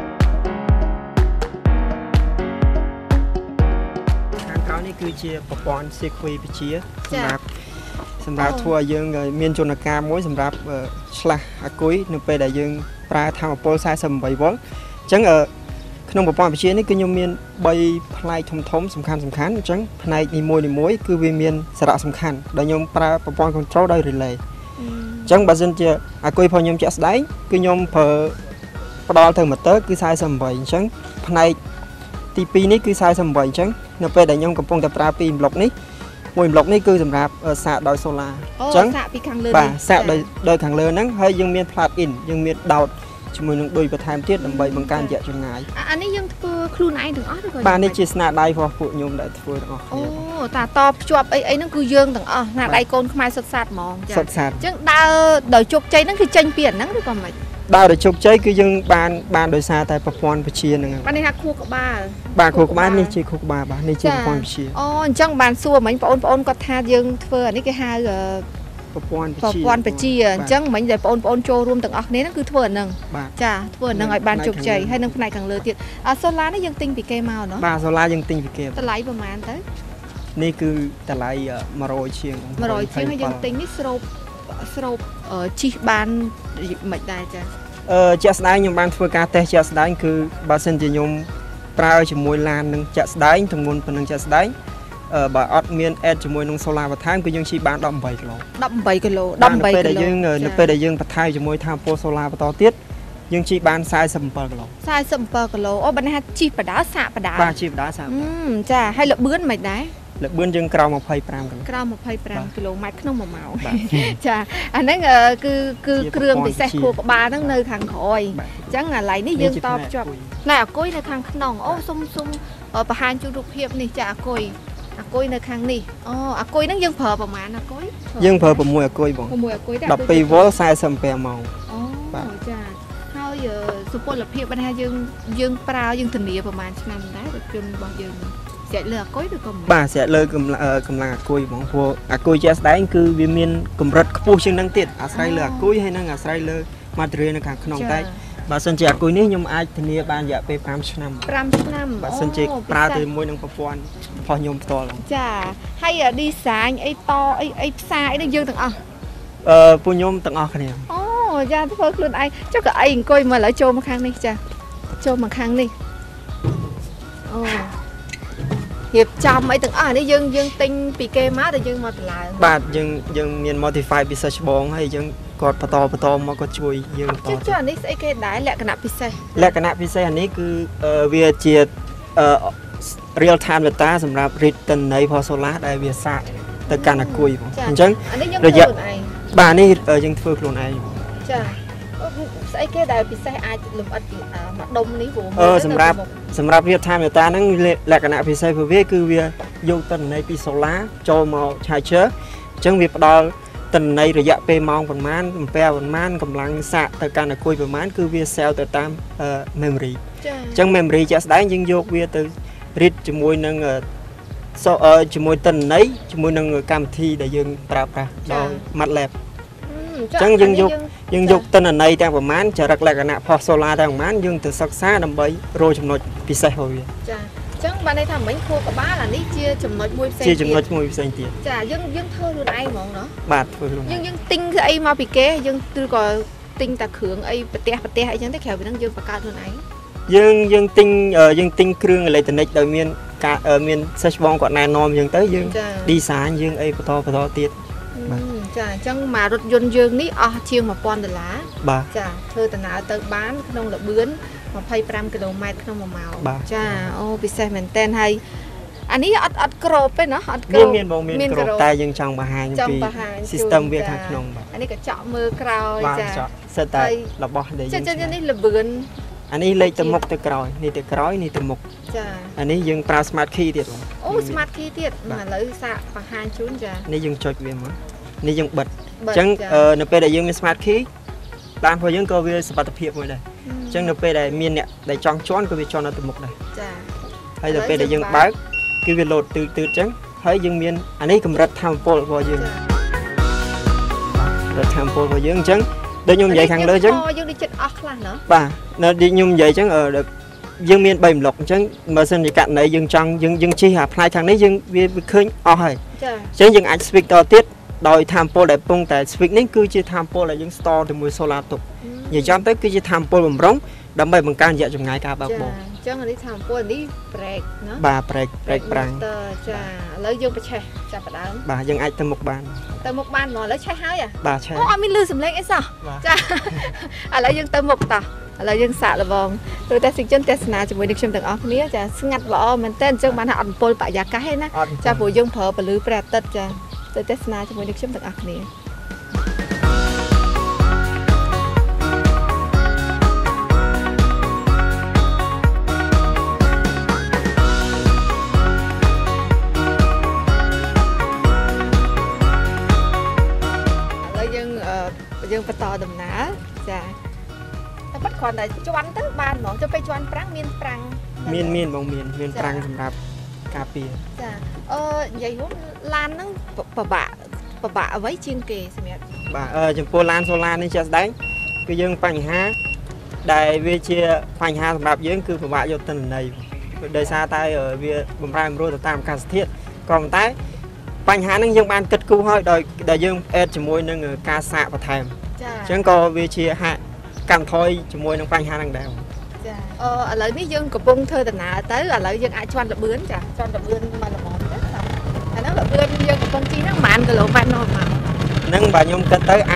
ខាងក្រោយនេះគឺជាប្រព័ន្ធ circuit វិទ្យាសម្រាប់ធ្វើឲ្យយើងមានយន្តការមួយសម្រាប់ឆ្លាស់អាគុយនៅពេលដែលយើងប្រើថាមពល48វ៉ុលអញ្ចឹងក្នុងប្រព័ន្ធវិទ្យានេះគឺខ្ញុំមាន3ផ្នែកធំសំខាន់អញ្ចឹងផ្នែកនីមួយគឺវាមានសារៈសំខាន់ដែលខ្ញុំប្រើប្រព័ន្ធ control ដោយ relay អញ្ចឹងបើសិនជាអាគុយរបស់ខ្ញុំជាក់ស្ដែងគឺខ្ញុំប្រើផ្ដល់ទៅ motor គឺ48អញ្ចឹងផ្នែកទី2នេះគឺ48អញ្ចឹងនៅពេលដែលខ្ញុំកំពុងតែប្រើពីប្លុកនេះមួយប្លុកនេះគឺសម្រាប់សាកដោយសូឡាអញ្ចឹងសាកពីខាងលើបាទសាកដោយខាងលើហ្នឹងហើយយើងមាន plug in យើងមានដោតជាមួយនឹងឌុយបន្ថែមទៀតដើម្បីបង្កើនរយៈចម្ងាយអានេះយើងធ្វើខ្លួនឯងទាំងអស់ឬក៏បាទនេះជាស្នាដៃរបស់ពួកខ្ញុំដែលធ្វើទាំងអស់គ្នាអូតាតភ្ជាប់អីហ្នឹងគឺយើងទាំងអស់ស្នាដៃកូនខ្មែរសុទ្ធសាធហ្មងចាសុទ្ធសាធអញ្ចឹងដើរដោយជោគជ័យហ្នឹងគឺចេញពីអាហ្នឹងឬក៏មិនដើរដោយជោគជ័យគឺយើងបានដោយសារតែប្រព័ន្ធវិទ្យាហ្នឹងបាទនេះថាខួរក្បាលបាទខួរក្បាលនេះជាខួរក្បាលបាទនេះជាប្រព័ន្ធវិទ្យាអូអញ្ចឹងបានសួរមិញបងអូនគាត់ថាយើងធ្វើអានេះគេហៅប្រព័ន្ធវិទ្យាអញ្ចឹងមិញដែលបងអូនចូលរួមទាំងអស់គ្នាហ្នឹងគឺធ្វើអាហ្នឹងចាធ្វើអាហ្នឹងឲ្យបានជោគជ័យហើយនឹងផ្នែកខាងលើទៀតសូឡានេះយើងទិញពីគេមកណោះបាទសូឡាយើងទិញពីគេតម្លៃប្រហែលទៅនេះគឺតម្លៃ100ជាង 100ជាងហើយយើងទិញនេះស្រូបជីសបានមិនដែរចាជាក់ស្ដែងខ្ញុំបានធ្វើការតេស្តជាក់ស្ដែងគឺបើសិនជាខ្ញុំប្រើជាមួយឡាននឹងជាក់ស្ដែងទម្ងន់ប៉ុណ្ណឹងជាក់ស្ដែងបើអត់មានអេតជាមួយនឹងសូឡាបន្ថែមគឺយើងជិះបាន18គីឡូ 18គីឡូនៅពេលដែលយើងបន្ថែមជាមួយថាមពលសូឡាបន្តទៀត dương chi ban sai sầm bờ kilo sai sầm bờ kilo ô bên này chi bả đá xạ bả đá ba chi bả đá xạ chà hay là bướn mày đá là bươn dương cao 25 kmក្នុង1 ម៉ោងចាអាហ្នឹងគឺគ្រឿងពិសេសខួរក្បាលហ្នឹងនៅខាងក្រោយអញ្ចឹងអាឡៃនេះយើងតបជាប់ណែអាគុយនៅខាងក្នុងអូសុំបង្ហាញជូនរូបភាពនេះចាអាគុយនៅខាងនេះអូអាគុយហ្នឹងយើងប្រើប្រហែលអាគុយយើងប្រើ6អាគុយបង 6អាគុយដែរ 12វ៉ុល45ម៉ោងអូចាហើយសុពលភាពបានថាយើងប្រើយើងធានាប្រហែលឆ្នាំដែររថយន្តរបស់យើងស្រែកលើអាគុយឬក៏មិនបាទស្រែកលើកម្លាំងអាគុយហ្មងព្រោះអាគុយជាក់ស្ដែងគឺវាមានកម្រិតខ្ពស់ជាងនឹងទៀតអាស្រ័យលើអាគុយហើយនឹងអាស្រ័យលើ material នៅខាងក្នុងតែបើសិនជាអាគុយនេះខ្ញុំអាចធានាបានរយៈពេល5ឆ្នាំបើសិនជាប្រើទៅជាមួយនឹងប្រព័ន្ធរបស់ខ្ញុំផ្ទាល់ចាហើយ design អីតអីផ្សារអីនឹងយើងទាំងអស់ពួកខ្ញុំទាំងអស់គ្នាអូចាធ្វើខ្លួនឯងចុះក៏អីអង្គុយមកឥឡូវចូលមកខាងនេះចាចូលមកខាងនេះអូរៀបចំអីទាំងអស់នេះយើងទិញពីគេមកតែយើងមកតម្លើងបាទយើងមាន modify ពិសេសច្បងហើយយើងគាត់បន្តមកគាត់ជួយយើងបន្តចុះអានេះស្អីគេដែរលក្ខណៈពិសេសអានេះគឺវាជា real time data សម្រាប់ read ទិន្នន័យផល solar ដែលវាសាកទៅកាន់អាគុយបងអញ្ចឹងរយៈបាទនេះយើងធ្វើខ្លួនឯងចាស្អីគេដែលពិសេសអាចលម្អិតមកដុំនេះព្រោះសម្រាប់ real time data ហ្នឹងលក្ខណៈពិសេសរបស់វាគឺវាយកទិន្នន័យពី solar ចូលមក charger អញ្ចឹងវាផ្ដល់ទិន្នន័យរយៈពេលម៉ោងប្រហែលអំពែប្រហែលកម្លាំងសាកទៅកាន់អាគុយប្រហែលគឺវា sell ទៅតាម memory អញ្ចឹង memory ជាក់ស្ដែងយើងយកវាទៅ read ជាមួយនឹងជាមួយទិន្នន័យជាមួយនឹងកម្មវិធីដែលយើងប្រើប្រាស់ដោយ MATLAB អញ្ចឹងយើងយកទិន្នន័យទាំងប្រមាណចរិតលក្ខណៈផុស solar ទាំងប្រមាណយើងទៅសិក្សាដើម្បីរកចំណុចពិសេសរបស់វាចាអញ្ចឹងបានន័យថាមិញខួរក្បាលអានេះជាចំណុចមួយផ្សេងជាចំណុចមួយផ្សេងទៀតចាយើងធ្វើខ្លួនឯងហ្មងណាបាទធ្វើខ្លួនយើងទិញស្អីមកពីគេយើងឬក៏ទិញតែគ្រឿងអីប្រទេសអីចឹងទេក្រៅពីហ្នឹងយើងបង្កើតខ្លួនឯងយើងទិញគ្រឿងអេឡិចត្រូនិកដោយមានការមានសិស្សបងគាត់ណែនាំយើងទៅយើង design យើងអីបន្តទៀតចាអញ្ចឹងមករថយន្តយើងនេះអស់ជាង$1000 ចាធ្វើដំណើរទៅបានក្នុងល្បឿន25 គីឡូម៉ែត្រក្នុង1ម៉ោងចាអូពិសេសមែនតើហើយអានេះអត់ក្របទេណាអត់ក្របមានក្របតែយើងចង់បង្ហាញពី system វាខាងក្នុងបាទអានេះកញ្ចក់មើលក្រោយចាសិតតែរបស់ដែលយើងចានេះល្បឿនអានេះលេខទៅមុខទៅក្រោយនេះទៅក្រោយនេះទៅមុខចាអានេះយើងប្រើ smart key ទៀតបងអូ smart key ទៀតឥឡូវសាកបង្ហាញជូនចានេះយើងចុចវាមកនេះយើងបិទអញ្ចឹងនៅពេលដែលយើងមាន smart key តាមរបស់យើងក៏វាសុវត្ថិភាពមួយដែរអញ្ចឹងនៅពេលដែលមានអ្នកដែលចង់ជន់ក៏វាជន់នៅទៅមុខដែរចាហើយដល់ពេលដែលយើងបើកគឺវាលោតទឺអញ្ចឹងហើយយើងមានអានេះកម្រិតថាមពលរបស់យើងកម្រិតថាមពលរបស់យើងអញ្ចឹងដូចខ្ញុំនិយាយខាងលើអញ្ចឹងយើងដូចចិត្តអស់ខ្លះណាបាទនៅខ្ញុំនិយាយអញ្ចឹងយើងមាន3ម្លុកអញ្ចឹងបើសិនជាករណីយើងចង់យើងជិះអាផ្នែកខាងនេះយើងវាឃើញអស់ហើយអញ្ចឹងយើងអាច switch តទៀតដោយថាមពលដែលពងតែ switch នេះគឺជាថាមពលដែលយើង store ជាមួយ solar ទុកនិយាយចំទៅគឺជាថាមពលបំរុងដើម្បីបង្កើនរយៈចម្ងាយការបើកបរអញ្ចឹងនេះថាមពលនេះ brake ណាបាទ brake ប្រាំងចាឥឡូវយើងបញ្ឆេះចាប់ផ្ដើមបាទយើងអាចទៅមុខបានមកឥឡូវឆេះហើយបាទឆេះអូអត់មានលឺសំឡេងអីសោះចាឥឡូវយើងទៅមុខតោះឥឡូវយើងសាកល្បងព្រោះតែសិជនទេសនាជាមួយនឹងខ្ញុំទាំងអស់គ្នាចាស្ងាត់ល្អមែនតើអញ្ចឹងបានថាអត់បំពុលបរិយាកាសទេណាចាព្រោះយើងប្រើពន្លឺព្រះអាទិត្យចាទៅទេសនាជាមួយនឹងខ្ញុំទាំងអស់គ្នាយើងបន្តដំណើរចាតែបាត់គ្រាន់តែជន់ទៅបានហ្មងទៅពេលជន់ប្រាំងមានប្រាំងមានបងមានប្រាំងសម្រាប់ការពារចានិយាយរួមឡានហ្នឹងពិបាកអ្វីជាងគេសម្រាប់បាទចំពោះឡានសូឡានេះជាក់ស្ដែងគឺយើងបញ្ហាដែលវាជាបញ្ហាសម្រាប់យើងគឺពិបាកយកទិន្នន័យដោយសារតែវាបំរែបំរួលទៅតាមអាកាសធាតុក៏ប៉ុន្តែបញ្ហាហ្នឹងយើងបានគិតគូរហើយដោយយើងអេតជាមួយនឹងការសាកបន្ថែមអញ្ចឹងក៏វាជាហាក់កម្មថយជាមួយនឹងបញ្ហាហ្នឹងដែរចាឥឡូវនេះយើងកំពុងធ្វើដំណើរទៅឥឡូវយើងអាចជន់ល្បឿនចាជន់ល្បឿនមកល្មមទៅហើយហ្នឹងល្បឿនយើងកំពុងជិះហ្នឹងប្រហែលគីឡូម៉ែត្រនៅម៉ោងហ្នឹងបាទខ្ញុំគិតទៅអាច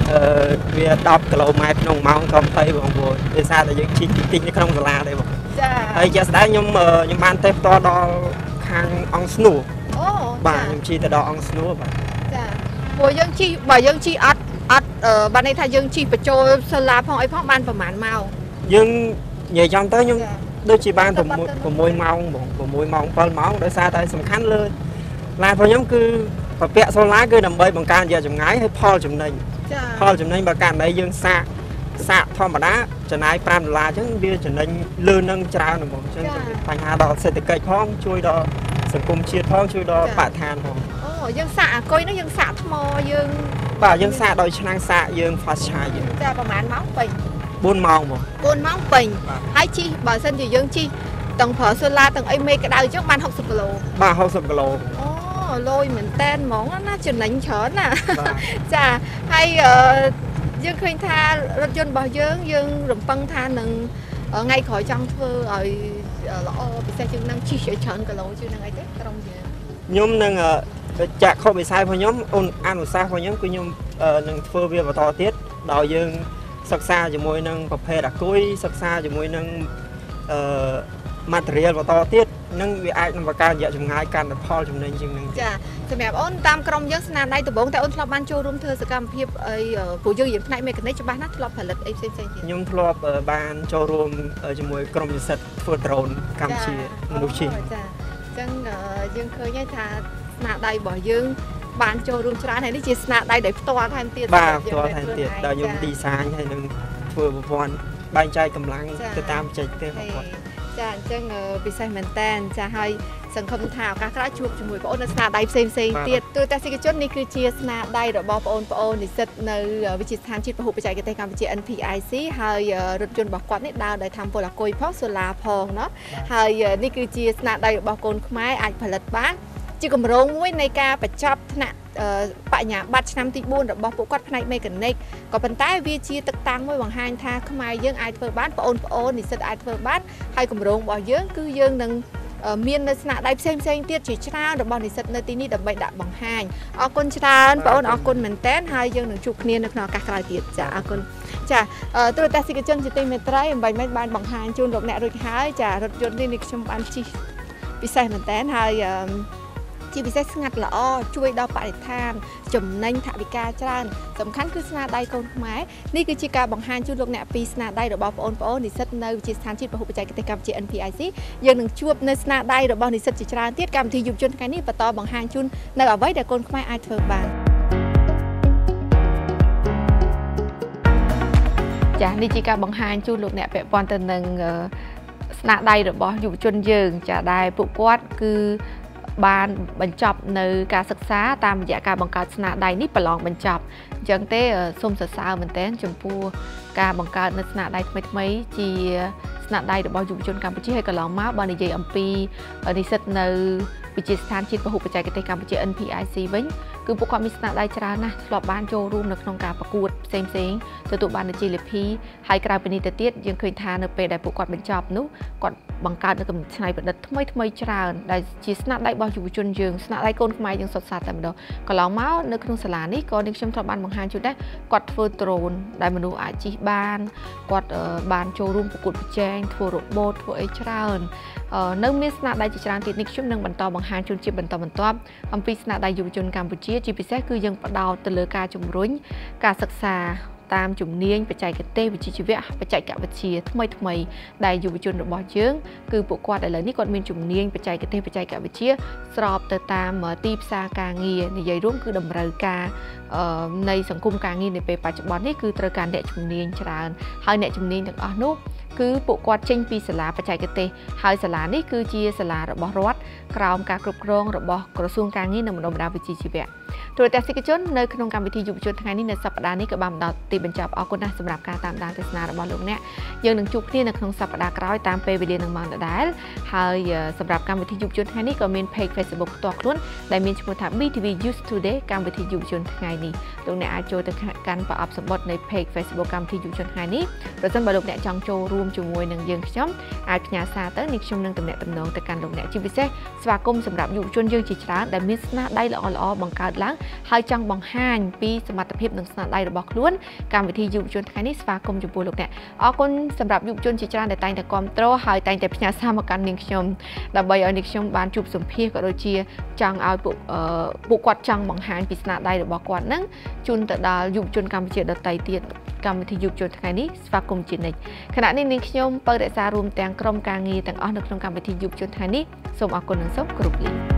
វា10 គីឡូម៉ែត្រក្នុងម៉ោងក៏20បងប្អូនដោយសារតែយើងជីកតិចនៅក្នុងសាលាទេបងចាហើយជាក់ស្ដែងខ្ញុំបានទេផ្ទាល់ដល់ខាងអង្គស្នួរអូបាទខ្ញុំជីទៅដល់អង្គស្នួរបាទចាព្រោះយើងជីបើយើងជីអត់បានន័យថាយើងជីបញ្ចូលសាលាផងអីផងបានប្រហែលម៉ោងយើងនិយាយចំទៅខ្ញុំដូចជាបាន6ម៉ោងបង6ម៉ោង7ម៉ោងដោយសារតែសំខាន់លើឡានរបស់ខ្ញុំគឺប្រពាក់សូឡាគឺដើម្បីបង្កើនរយៈចម្ងាយហើយផលចំណេញផលចំណេញបើករណីយើងសាកធម្មតាចំណាយ$5អញ្ចឹងវាចំណេញលើនឹងច្រើនហ្មងអញ្ចឹងបញ្ហាដល់សេដ្ឋកិច្ចផងជួយដល់សង្គមជាតិផងជួយដល់បរិស្ថានផងអូយើងសាកអាគុយនោះយើងសាកថ្មយើងបាទយើងសាកដោយឆ្នាំងសាកយើង fast charge យើងចាប្រហែលម៉ោងពេញ4ម៉ោងបង4ម៉ោងពេញហើយជីបើសិនជាយើងជីទាំងប្រើសូឡាទាំងអីមេក្តៅអញ្ចឹងបាន60គីឡូបាទ60គីឡូអូលយមែនតែនហ្មងណាចំណេញច្រើនណាចាហើយយើងឃើញថារថយន្តរបស់យើងរំពឹងថានឹងថ្ងៃក្រោយចង់ធ្វើឲ្យល្អពិសេសជាងនឹងជីច្រើនគីឡូជាងនឹងអីទេក្រុមយើងខ្ញុំនឹងចាក់ខុសវិស័យរបស់ខ្ញុំអនុសាសន៍របស់ខ្ញុំគឺខ្ញុំនឹងធ្វើវាបន្តទៀតដោយយើងសិក្សាជាមួយនឹងប្រភេទអាគុយសិក្សាជាមួយនឹងmaterial បន្តទៀតនឹងវាអាចនឹងបង្កើនរយៈចម្ងាយកាន់តែផលចំណេញជាងនឹងចាសម្រាប់អូនតាមក្រុមយើងស្នាដៃដំបូងតែអូនធ្លាប់បានចូលរួមធ្វើសកម្មភាពអីព្រោះយើងរៀនផ្នែកមេកានិកច្បាស់ណាស់ធ្លាប់ផលិតអីផ្សេងៗទៀតខ្ញុំធ្លាប់បានចូលរួមជាមួយក្រុមនិស្សិតធ្វើ drone កម្ពុជាមនុស្សជីចាអញ្ចឹងយើងឃើញថាស្នាដៃរបស់យើងបានចូលរួមច្រើនហើយនេះជាស្នាដៃដោយផ្ទាល់ថែមទៀតបាទផ្ទាល់ថែមទៀតដល់ខ្ញុំ design ហើយនឹងធ្វើប្រព័ន្ធបែងចែកកម្លាំងទៅតាមបច្ចេកទេសរបស់គាត់ចាអញ្ចឹងពិសេសមែនតើចាហើយសង្ឃឹមថាឱកាសក្រោយជួបជាមួយបងអូននៅស្នាដៃផ្សេងទៀតទូរទស្សនិកជននេះគឺជាស្នាដៃរបស់បងអូននិស្សិតនៅវិទ្យាស្ថានជាតិពហុបច្ចេកទេសកម្ពុជា NPIC ហើយរថយន្តរបស់គាត់នេះដើរដោយថាមពលអាគុយផងសូឡាផងเนาะហើយនេះគឺជាស្នាដៃរបស់កូនខ្មែរអាចផលិតបានជាគម្រោងមួយនៃការបញ្ចប់ថ្នាក់បញ្ញាបត្រឆ្នាំទី4របស់ពួកគាត់ផ្នែកមេកានិកក៏ប៉ុន្តែវាជាទឹកតាំងមួយបង្ហាញថាខ្មែរយើងអាចធ្វើបានបងអូននិស្សិតអាចធ្វើបានហើយគម្រោងរបស់យើងគឺយើងនឹងមាននៅស្នាដៃផ្សេងទៀតជាច្រើនរបស់និស្សិតនៅទីនេះដើម្បីដាក់បង្ហាញអរគុណច្រើនបងអូនអរគុណមែនតើហើយយើងនឹងជួបគ្នានៅក្នុងឱកាសក្រោយទៀតចាអរគុណចាទូរទស្សនិកជនជាទីមេត្រីអំបញ្ញមិនបានបង្ហាញជូនលោកអ្នករួចហើយចារថយន្តនេះខ្ញុំបានជិះពិសេសមែនតើហើយជាពិសេសស្ងាត់ល្អជួយដល់បរិស្ថានចំណេញថវិកាច្រើនសំខាន់គឺស្នាដៃកូនខ្មែរនេះគឺជាការបង្ហាញជូនលោកអ្នកពីស្នាដៃរបស់បងប្អូននិស្សិតនៅវិទ្យាស្ថានជាតិពហុបច្ចេកទេសកម្ពុជា NPIC យើងនឹងជួបនៅស្នាដៃរបស់និស្សិតជាច្រើនទៀតកម្មវិធីយុវជនថ្ងៃនេះបន្តបង្ហាញជូននៅអ្វីដែលកូនខ្មែរអាចធ្វើបានចា៎នេះជាការបង្ហាញជូនលោកអ្នកពាក់ព័ន្ធទៅនឹងស្នាដៃរបស់យុវជនយើងចា៎ដែលពួកគាត់គឺបានបញ្ចប់នៅការសិក្សាតាមរយៈការបង្កើតស្នាដៃនេះប្រឡងបញ្ចប់អញ្ចឹងទេសូមសរសើរមែនទែនចំពោះការបង្កើតនៅស្នាដៃថ្មីជាស្នាដៃរបស់យុវជនកម្ពុជាហើយកន្លងមកបើនិយាយអំពីនិស្សិតនៅវិទ្យាស្ថានជាតិពហុបច្ចេកទេសកម្ពុជា NPIC វិញគឺពួកគាត់មានស្នាដៃច្រើនណាស់ធ្លាប់បានចូលរួមនៅក្នុងការប្រកួតផ្សេងទទួលបានជាលិភីហើយក្រៅពីនេះទៅទៀតយើងឃើញថានៅពេលដែលពួកគាត់បញ្ចប់នោះគាត់បង្កើតនៅកំណត់ច្នៃប្រឌិតថ្មីច្រើនដែលជាស្នាដៃរបស់យុវជនយើងស្នាដៃកូនខ្មែរយើងសុទ្ធសាធតែម្ដងកន្លងមកនៅក្នុងសាលានេះក៏នេះខ្ញុំធ្លាប់បានបង្ហាញជូនដែរគាត់ធ្វើដ្រូនដែលមនុស្សអាចជិះបានគាត់បានចូលរួមប្រកួតប្រជែងធ្វើរ៉ូបូតធ្វើអីច្រើននៅមានស្នាដៃជាច្រើនទៀតនេះខ្ញុំនឹងបន្តបង្ហាញជូនជាបន្តបន្ទាប់អំពីស្នាដៃយុវជនកម្ពុជាជាពិសេសគឺយើងផ្ដោតទៅលើការជំរុញការសិក្សាតាមជំនាញបច្ចេកទេសវិជ្ជាជីវៈបច្ចេកវិទ្យាថ្មីដែលយុវជនរបស់យើងគឺពួកគាត់ឥឡូវនេះគាត់មានជំនាញបច្ចេកទេសបច្ចេកវិទ្យាស្របទៅតាមទីផ្សារការងារនិយាយរួមគឺតម្រូវការនៃសង្គមការងារនាពេលបច្ចុប្បន្ននេះគឺត្រូវការអ្នកជំនាញច្រើនហើយអ្នកជំនាញទាំងអស់នោះគឺពួកគាត់ចេញពីសាលាបច្ចេកទេសហើយសាលានេះគឺជាសាលារបស់រដ្ឋក្រោមការគ្រប់គ្រងរបស់ក្រសួងការងារនិងបណ្ដុំបណ្ដាលវិជ្ជាជីវៈទូរទស្សនិកជននៅក្នុងកម្មវិធីយុវជនថ្ងៃនេះនៅសប្ដាហ៍នេះក៏បានដល់ទីបញ្ចប់អរគុណណាស់សម្រាប់ការតាមដានទស្សនារបស់លោកអ្នកយើងនឹងជួបគ្នានៅក្នុងសប្ដាហ៍ក្រោយតាមពេលវេលានឹងម៉ោងដដែលហើយសម្រាប់កម្មវិធីយុវជនថ្ងៃនេះក៏មាន page Facebook ផ្ទាល់ខ្លួនដែលមានឈ្មោះថា BTV Youth Today កម្មវិធីយុវជនថ្ងៃនេះលោកអ្នកអាចចូលទៅកាន់ប្រអប់សម្បត្តិនៃ page Facebook កម្មវិធីយុវជនថ្ងៃនេះប្រសិនបើលោកអ្នកចង់ចូលរួមជាមួយនឹងយើងខ្ញុំអាចផ្ញើសារទៅនេះខ្ញុំនឹងទំនាក់ទំនងទៅកាន់លោកអ្នកជាពិសេសស្វាគមន៍សម្រាប់យុវជនយើងជាច្រើនដែលមានស្នាដៃល្អៗបង្កើតឡើងហើយចង់បង្ហាញពីសមត្ថភាពនិងស្នាដៃរបស់ខ្លួនកម្មវិធីយុវជនថ្ងៃនេះស្វាគមន៍ចំពោះលោកអ្នកអរគុណសម្រាប់យុវជនជាច្រើនដែលតែងតែគាំទ្រហើយតែងតែផ្ញើសារមកកាន់នាងខ្ញុំដើម្បីឲ្យនាងខ្ញុំបានជួបសម្ភាសក៏ដូចជាចង់ឲ្យពួកគាត់ចង់បង្ហាញពីស្នាដៃរបស់គាត់នឹងជូនទៅដល់យុវជនកម្ពុជាដទៃទៀតកម្មវិធីយុវជនថ្ងៃនេះស្វាគមន៍ជានិច្ចខណៈនេះនាងខ្ញុំបើរក្សារួមទាំងក្រុមការងារទាំងអស់នៅក្នុងកម្មវិធីយុវជនថ្ងៃនេះសូមអរគុណនិងសូមគោរពលា